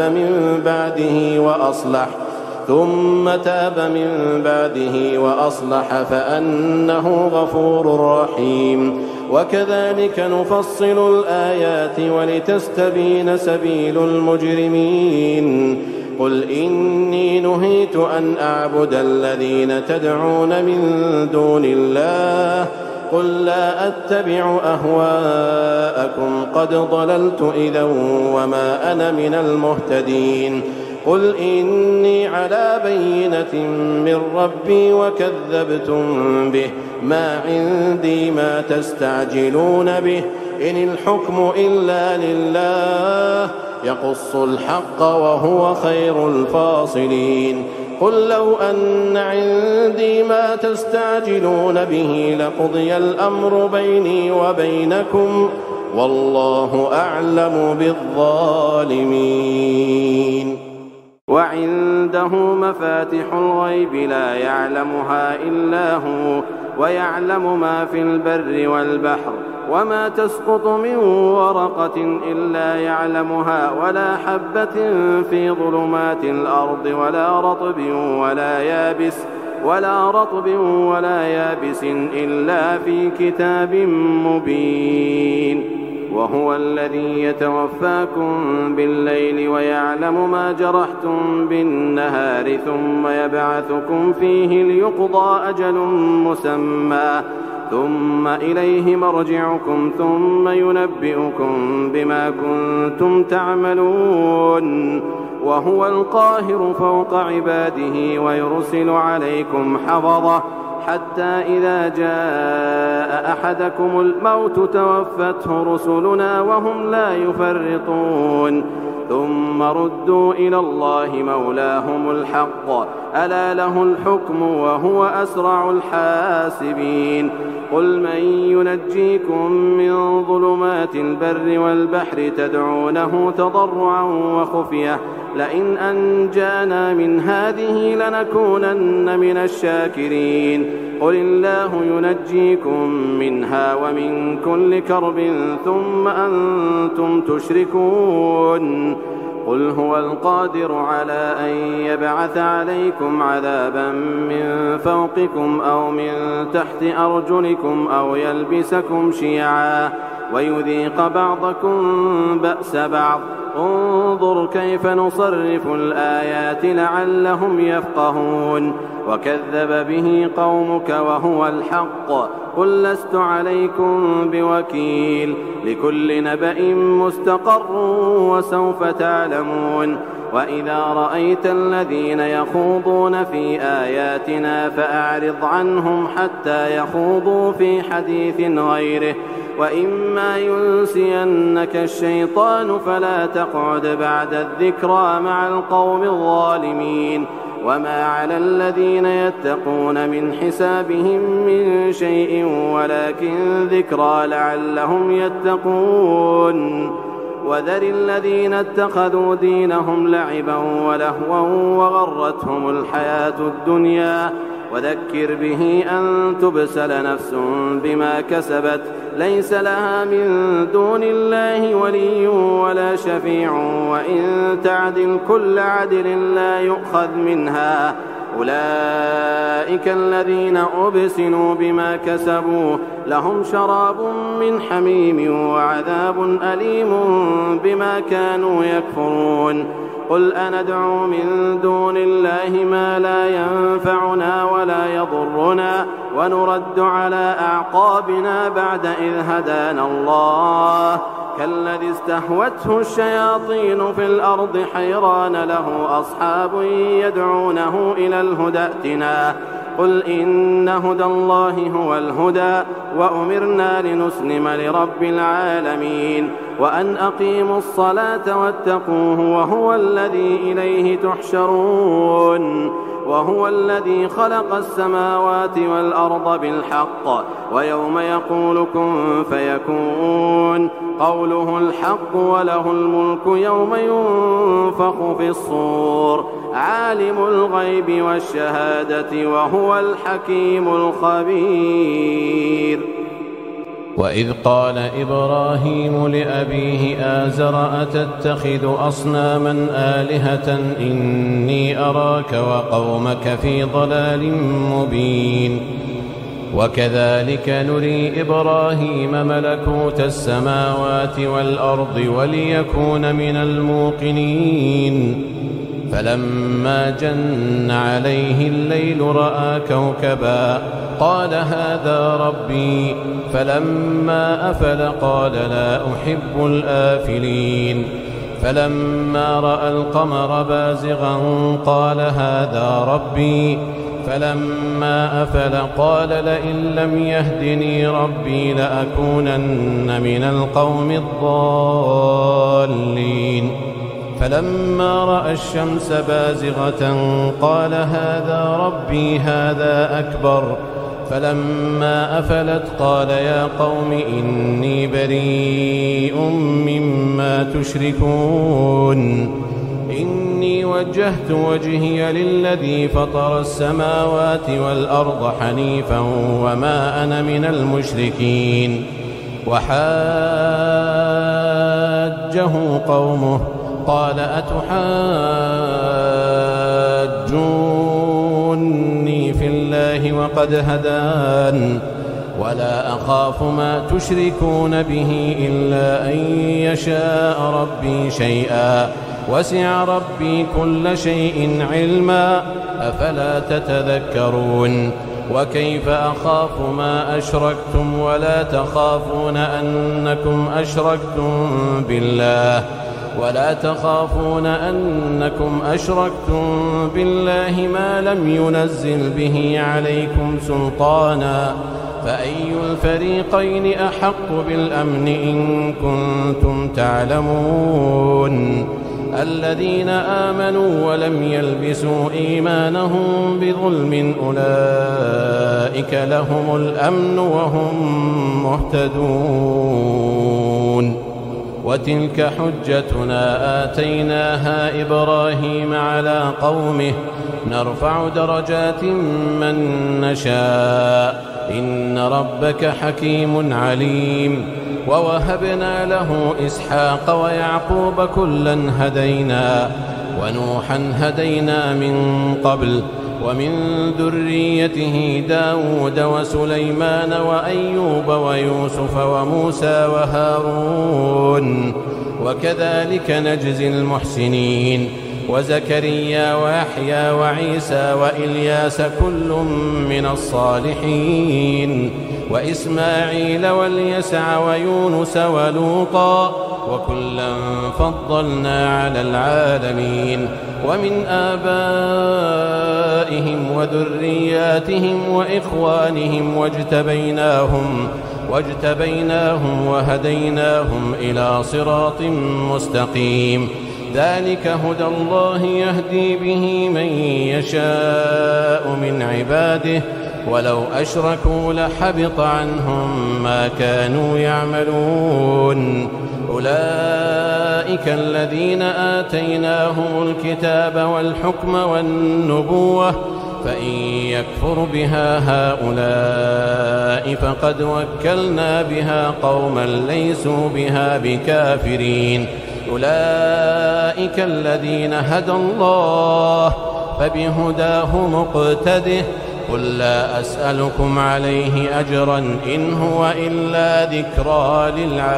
من بعده وأصلح فأنه غفور رحيم وكذلك نفصل الآيات ولتستبين سبيل المجرمين قل إني نهيت أن أعبد الذين تدعون من دون الله قل لا أتبع أهواءكم قد ضللت إذا وما أنا من المهتدين قل إني على بينة من ربي وكذبتم به ما عندي ما تستعجلون به إن الحكم إلا لله يقص الحق وهو خير الفاصلين قل لو أن عندي ما تستعجلون به لقضي الأمر بيني وبينكم والله أعلم بالظالمين وعنده مفاتح الغيب لا يعلمها إلا هو ويعلم ما في البر والبحر وما تسقط من ورقة إلا يعلمها ولا حبة في ظلمات الأرض ولا رطب ولا يابس إلا في كتاب مبين وهو الذي يتوفاكم بالليل ويعلم ما جرحتم بالنهار ثم يبعثكم فيه ليقضى أجل مسمى ثم إليه مرجعكم ثم ينبئكم بما كنتم تعملون وهو القاهر فوق عباده ويرسل عليكم حفظة حتى إذا جاء أحدكم الموت توفته رسلنا وهم لا يفرطون ثم ردوا إلى الله مولاهم الحق ألا له الحكم وهو أسرع الحاسبين قل من ينجيكم من ظلمات البر والبحر تدعونه تضرعا وخفية لئن أنجانا من هذه لنكونن من الشاكرين قل الله ينجيكم منها ومن كل كرب ثم أنتم تشركون قل هو القادر على أن يبعث عليكم عذابا من فوقكم أو من تحت أرجلكم أو يلبسكم شيعا ويذيق بعضكم بأس بعض انظر كيف نصرف الآيات لعلهم يفقهون وكذب به قومك وهو الحق قل لست عليكم بوكيل لكل نبأ مستقر وسوف تعلمون وإذا رأيت الذين يخوضون في آياتنا فأعرض عنهم حتى يخوضوا في حديث غيره وإما ينسينك الشيطان فلا تقعد بعد الذكرى مع القوم الظالمين وما على الذين يتقون من حسابهم من شيء ولكن ذكرى لعلهم يتقون وذر الذين اتخذوا دينهم لعبا ولهوا وغرتهم الحياة الدنيا وذكر به أن تبسل نفس بما كسبت ليس لها من دون الله ولي ولا شفيع وإن تعدل كل عدل لا يؤخذ منها أولئك الذين أبسلوا بما كسبوا لهم شراب من حميم وعذاب أليم بما كانوا يكفرون قل أندعو من دون الله ما لا ينفعنا ولا يضرنا ونرد على أعقابنا بعد إذ هدانا الله كالذي استهوته الشياطين في الأرض حيران له أصحاب يدعونه إلى الهدى ائتنا قل إن هدى الله هو الهدى وأمرنا لنسلم لرب العالمين وأن أقيموا الصلاة واتقوه وهو الذي إليه تحشرون وهو الذي خلق السماوات والأرض بالحق ويوم يقول كن فيكون قوله الحق وله الملك يوم ينفخ في الصور عالم الغيب والشهادة وهو الحكيم الخبير وإذ قال إبراهيم لأبيه آزر أتتخذ أصناما آلهة إني أراك وقومك في ضلال مبين وكذلك نري إبراهيم ملكوت السماوات والأرض وليكون من الموقنين فلما جن عليه الليل رأى كوكبا قال هذا ربي فلما أفل قال لا أحب الآفلين فلما رأى القمر بازغا قال هذا ربي فلما أفل قال لئن لم يهدني ربي لأكونن من القوم الضالين فلما رأى الشمس بازغة قال هذا ربي هذا أكبر فلما أفلت قال يا قوم إني بريء مما تشركون إني وجهت وجهي للذي فطر السماوات والأرض حنيفا وما أنا من المشركين وحاجه قومه قال أتحاجوني في الله وقد هدان ولا أخاف ما تشركون به إلا أن يشاء ربي شيئا وسع ربي كل شيء علما أفلا تتذكرون وكيف أخاف ما أشركتم ولا تخافون أنكم أشركتم بالله ما لم ينزل به عليكم سلطانا فأي الفريقين أحق بالأمن إن كنتم تعلمون الذين آمنوا ولم يلبسوا إيمانهم بظلم أولئك لهم الأمن وهم مهتدون وتلك حجتنا آتيناها إبراهيم على قومه نرفع درجات من نشاء إن ربك حكيم عليم ووهبنا له إسحاق ويعقوب كلا هدينا ونوحا هدينا من قبل ومن ذريته داود وسليمان وأيوب ويوسف وموسى وهارون وكذلك نجزي المحسنين وزكريا ويحيى وعيسى وإلياس كل من الصالحين وإسماعيل واليسع ويونس ولوطا وكلا فضلنا على العالمين ومن آبائهم وذرياتهم وإخوانهم واجتبيناهم وهديناهم إلى صراط مستقيم ذلك هدى الله يهدي به من يشاء من عباده ولو أشركوا لحبط عنهم ما كانوا يعملون أولئك الذين آتيناهم الكتاب والحكم والنبوة فإن يكفر بها هؤلاء فقد وكلنا بها قوما ليسوا بها بكافرين أولئك الذين هدى الله فبهداه مقتده قل لا أسألكم عليه أجرا إن هو إلا ذكرى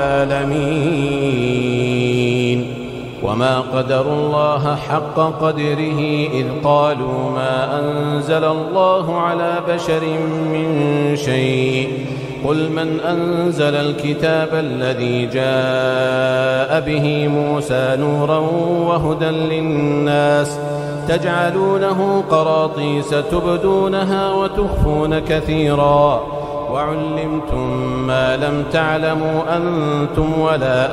للعالمين وما قدروا الله حق قدره إذ قالوا ما أنزل الله على بشر من شيء قل من أنزل الكتاب الذي جاء به موسى نورا وهدى للناس تجعلونه قراطيس تبدونها وتخفون كثيرا وعلمتم ما لم تعلموا أنتم ولا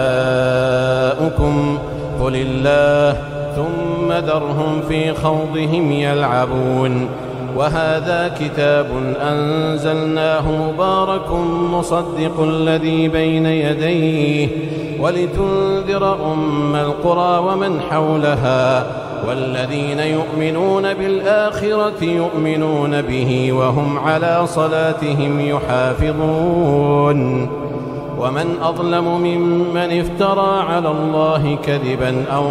آباؤكم قل الله ثم ذرهم في خوضهم يلعبون وهذا كتاب أنزلناه مبارك مصدق الذي بين يديه ولتنذر أم القرى ومن حولها والذين يؤمنون بالآخرة يؤمنون به وهم على صلاتهم يحافظون ومن أظلم ممن افترى على الله كذبا أو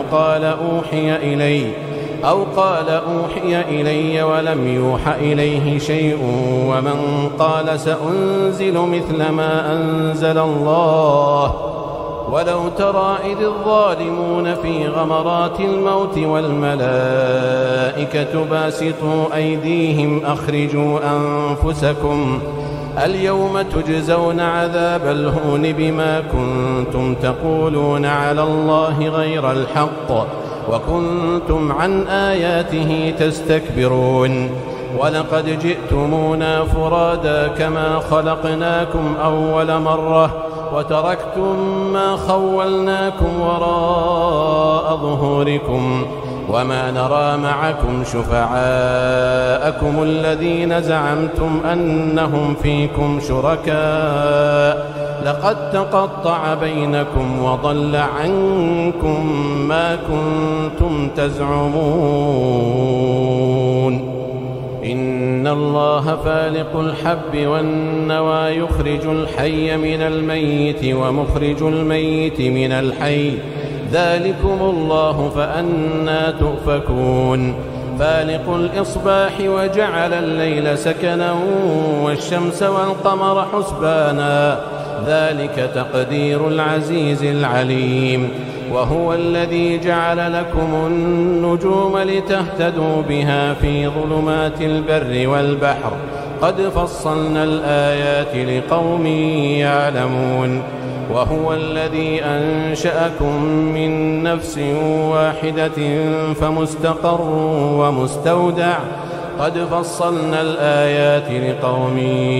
قال أوحي إلي ولم يوح إليه شيء ومن قال سأنزل مثل ما أنزل الله ولو ترى إذ الظالمون في غمرات الموت والملائكة باسطوا أيديهم أخرجوا أنفسكم اليوم تجزون عذاب الهون بما كنتم تقولون على الله غير الحق وكنتم عن آياته تستكبرون ولقد جئتمونا فرادا كما خلقناكم أول مرة وتركتم ما خولناكم وراء ظهوركم وما نرى معكم شفعاءكم الذين زعمتم أنهم فيكم شركاء لقد تقطع بينكم وضل عنكم ما كنتم تزعمون إن الله فالق الحب والنوى يخرج الحي من الميت ومخرج الميت من الحي ذلكم الله فأنى تؤفكون فالق الإصباح وجعل الليل سكنا والشمس والقمر حسبانا ذلك تقدير العزيز العليم وهو الذي جعل لكم النجوم لتهتدوا بها في ظلمات البر والبحر قد فصلنا الآيات لقوم يعلمون وهو الذي أنشأكم من نفس واحدة فمستقر ومستودع قد فصلنا الآيات لقوم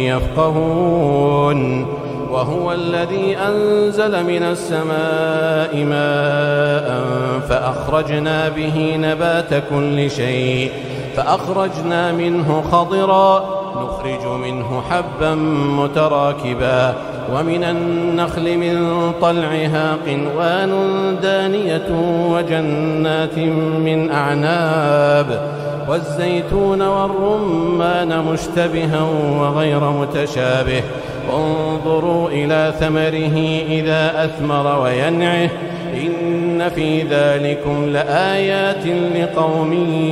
يفقهون وهو الذي أنزل من السماء ماء فأخرجنا به نبات كل شيء فأخرجنا منه خضرا نخرج منه حبا متراكبا ومن النخل من طلعها قنوان دانية وجنات من أعناب والزيتون والرمان مشتبها وغير متشابه انظروا إلى ثمره إذا أثمر وينعه إن في ذلكم لآيات لقوم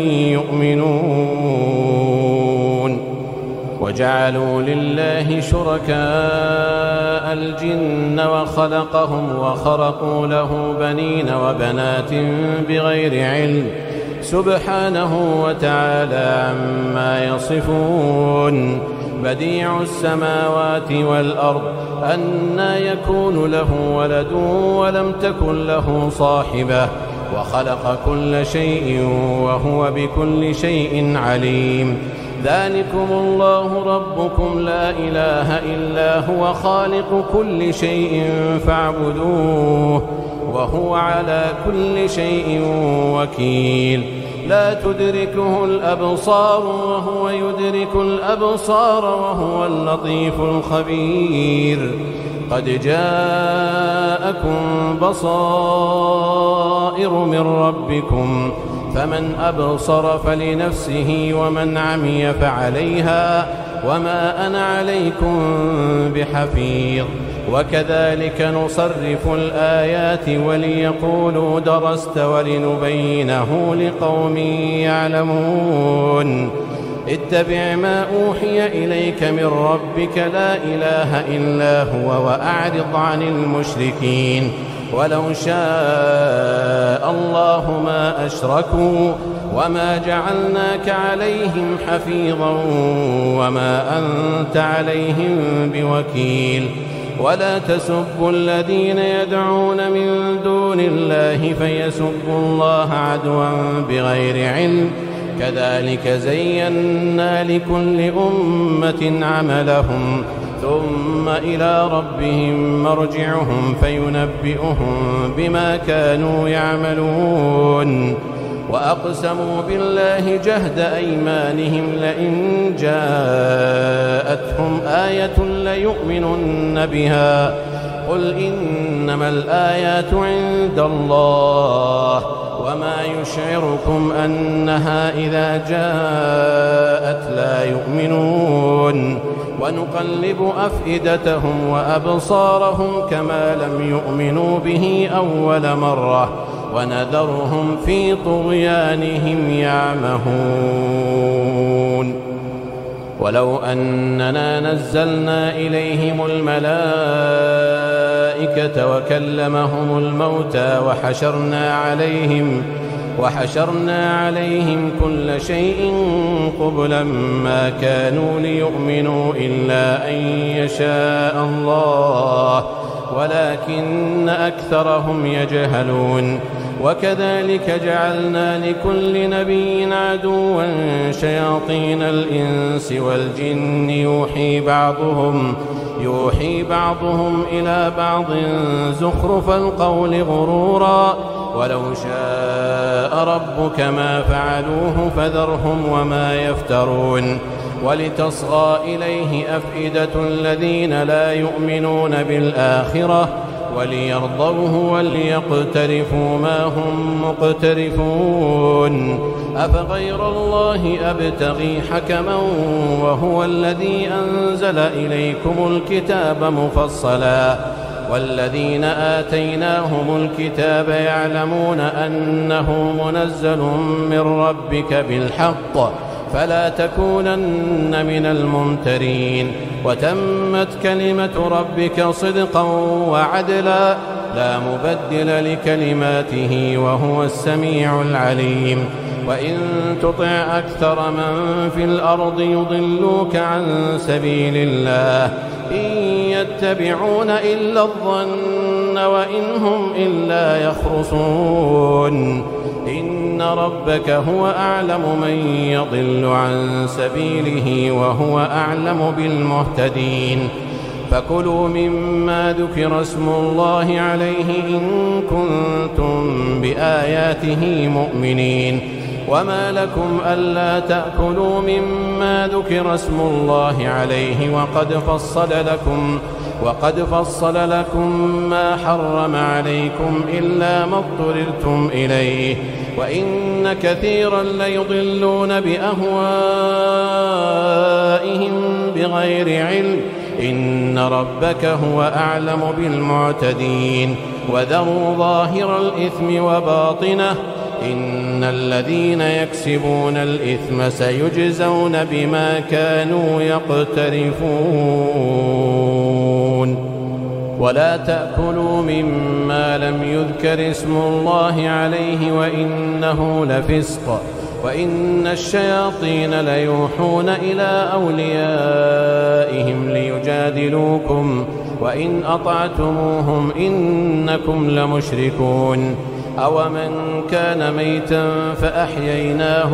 يؤمنون وجعلوا لله شركاء الجن وخلقهم وخرقوا له بنين وبنات بغير علم سبحانه وتعالى عما يصفون بديع السماوات والأرض أنى يكون له ولد ولم تكن له صاحبة وخلق كل شيء وهو بكل شيء عليم ذلكم الله ربكم لا إله إلا هو خالق كل شيء فاعبدوه وهو على كل شيء وكيل لا تدركه الأبصار وهو يدرك الأبصار وهو اللطيف الخبير قد جاءكم بصائر من ربكم فمن أبصر فلنفسه ومن عمي فعليها وما أنا عليكم بحفيظ وكذلك نصرف الآيات وليقولوا درست ولنبينه لقوم يعلمون اتبع ما أوحي إليك من ربك لا إله إلا هو وأعرض عن المشركين ولو شاء الله ما أشركوا وما جعلناك عليهم حفيظا وما أنت عليهم بوكيل ولا تسبوا الذين يدعون من دون الله فيسبوا الله عدوا بغير علم كذلك زينا لكل أمة عملهم ثم إلى ربهم مرجعهم فينبئهم بما كانوا يعملون وأقسموا بالله جهد أيمانهم لئن جاءتهم آية ليؤمنن بها قل إنما الآيات عند الله وما يشعركم أنها إذا جاءت لا يؤمنون ونقلب أفئدتهم وأبصارهم كما لم يؤمنوا به أول مرة ونذرهم في طغيانهم يعمهون ولو أننا نزلنا إليهم الملائكة وكلمهم الموتى وحشرنا عليهم كل شيء قبلا ما كانوا ليؤمنوا إلا أن يشاء الله ولكن أكثرهم يجهلون. وكذلك جعلنا لكل نبي عدوا شياطين الإنس والجن يوحي بعضهم إلى بعض زخرف القول غرورا ولو شاء ربك ما فعلوه فذرهم وما يفترون. ولتصغى إليه أفئدة الذين لا يؤمنون بالآخرة وليرضوه وليقترفوا ما هم مقترفون. أفغير الله أبتغي حكما وهو الذي أنزل إليكم الكتاب مفصلا والذين آتيناهم الكتاب يعلمون أنه منزل من ربك بالحق فلا تكونن من الممترين. وتمت كلمة ربك صدقا وعدلا لا مبدل لكلماته وهو السميع العليم. وإن تطع أكثر من في الأرض يضلوك عن سبيل الله إن يتبعون إلا الظن وإن هم إلا يخرصون. إن ربك هو أعلم من يضل عن سبيله وهو أعلم بالمهتدين. فكلوا مما ذكر اسم الله عليه إن كنتم بآياته مؤمنين. وما لكم ألا تأكلوا مما ذكر اسم الله عليه وقد فصل لكم ما حرم عليكم إلا ما اضطررتم إليه وإن كثيرا ليضلون بأهوائهم بغير علم إن ربك هو أعلم بالمعتدين. وذروا ظاهر الإثم وباطنه إن الذين يكسبون الإثم سيجزون بما كانوا يقترفون. ولا تأكلوا مما لم يذكر اسم الله عليه وإنه لفسق وإن الشياطين ليوحون إلى أوليائهم ليجادلوكم وإن أطعتموهم إنكم لمشركون. أومن كان ميتا فأحييناه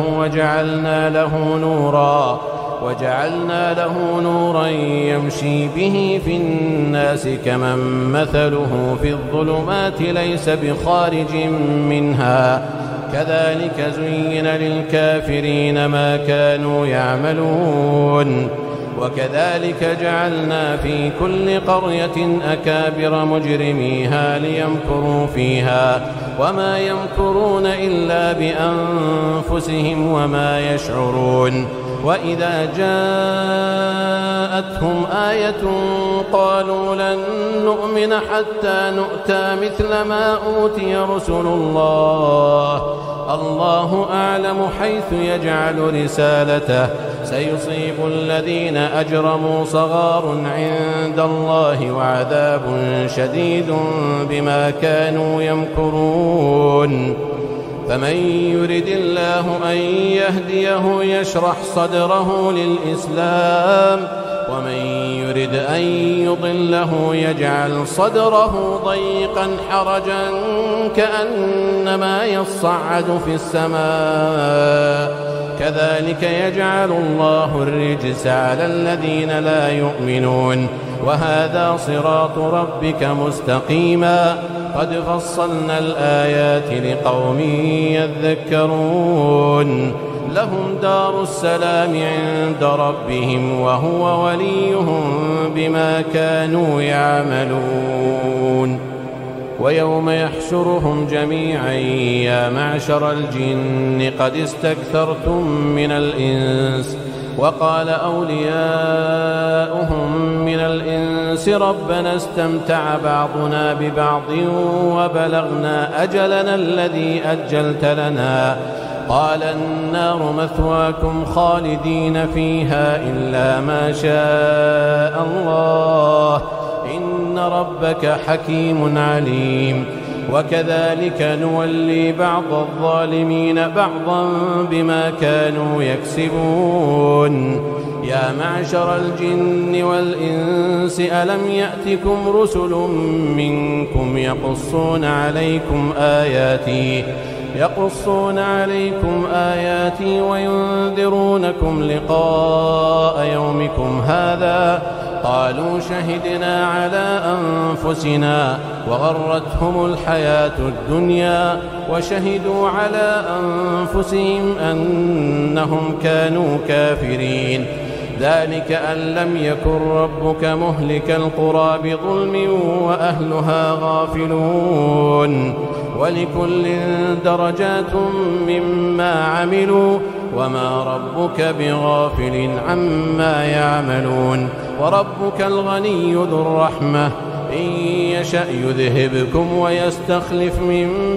وجعلنا له نورا يمشي به في الناس كمن مثله في الظلمات ليس بخارج منها كذلك زين للكافرين ما كانوا يعملون. وكذلك جعلنا في كل قرية أكابر مجرميها ليمكروا فيها وما يمكرون إلا بأنفسهم وما يشعرون. وإذا جاءتهم آية قالوا لن نؤمن حتى نؤتى مثل ما أوتي رسل الله أعلم حيث يجعل رسالته سيصيب الذين أجرموا صغار عند الله وعذاب شديد بما كانوا يمكرون. فمن يرد الله أن يهديه يشرح صدره للإسلام ومن يرد أن يضله يجعل صدره ضيقا حرجا كأنما يصعد في السماء كذلك يجعل الله الرجس على الذين لا يؤمنون. وهذا صراط ربك مستقيما قد فصلنا الآيات لقوم يذكرون. لهم دار السلام عند ربهم وهو وليهم بما كانوا يعملون. ويوم يحشرهم جميعا يا معشر الجن قد استكثرتم من الإنس وقال أولياؤهم من الإنس ربنا استمتع بعضنا ببعض وبلغنا أجلنا الذي أجلت لنا قال النار مثواكم خالدين فيها إلا ما شاء الله إن ربك حكيم عليم. وكذلك نولي بعض الظالمين بعضا بما كانوا يكسبون. يا معشر الجن والإنس ألم يأتكم رسل منكم يقصون عليكم آياتي وينذرونكم لقاء يومكم هذا؟ قالوا شهدنا على أنفسنا وغرتهم الحياة الدنيا وشهدوا على أنفسهم أنهم كانوا كافرين. ذلك أن لم يكن ربك مهلك القرى بظلم وأهلها غافلون. ولكل درجات مما عملوا وما ربك بغافل عما يعملون. وربك الغني ذو الرحمة إن يشأ يذهبكم ويستخلف من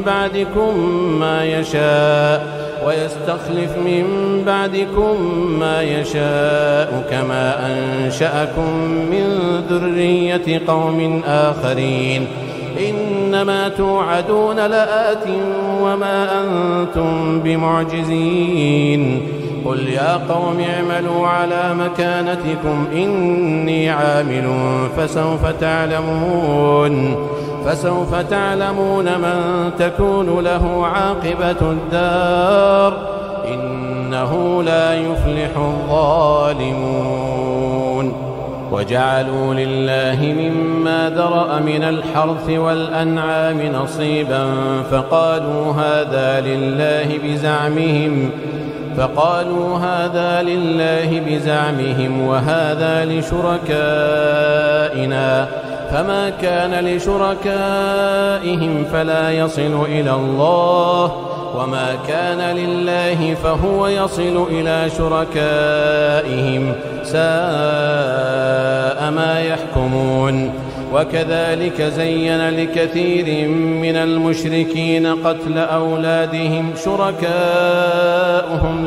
بعدكم ما يشاء كما أنشأكم من ذرية قوم آخرين. إنما توعدون لآت وما أنتم بمعجزين. قل يا قوم اعملوا على مكانتكم إني عامل فسوف تعلمون من تكون له عاقبة الدار إنه لا يفلح الظالمون. وجعلوا لله مما ذرأ من الحرث والأنعام نصيبا فقالوا هذا لله بزعمهم وهذا لشركائنا، فما كان لشركائهم فلا يصل إلى الله وما كان لله فهو يصل إلى شركائهم ساء ما يحكمون. وكذلك زين لكثير من المشركين قتل أولادهم شركاؤهم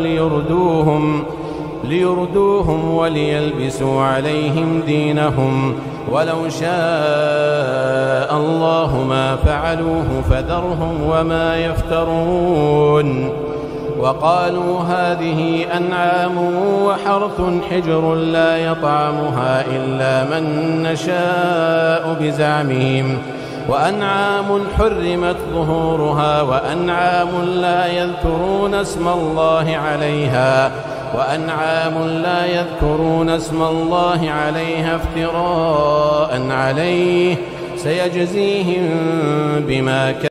ليردوهم وليلبسوا عليهم دينهم ولو شاء الله ما فعلوه فذرهم وما يفترون. وقالوا هذه أنعام وحرث حجر لا يطعمها إلا من نشاء بزعمهم، وأنعام حرمت ظهورها وأنعام لا يذكرون اسم الله عليها افتراء عليه سيجزيهم بما كانوا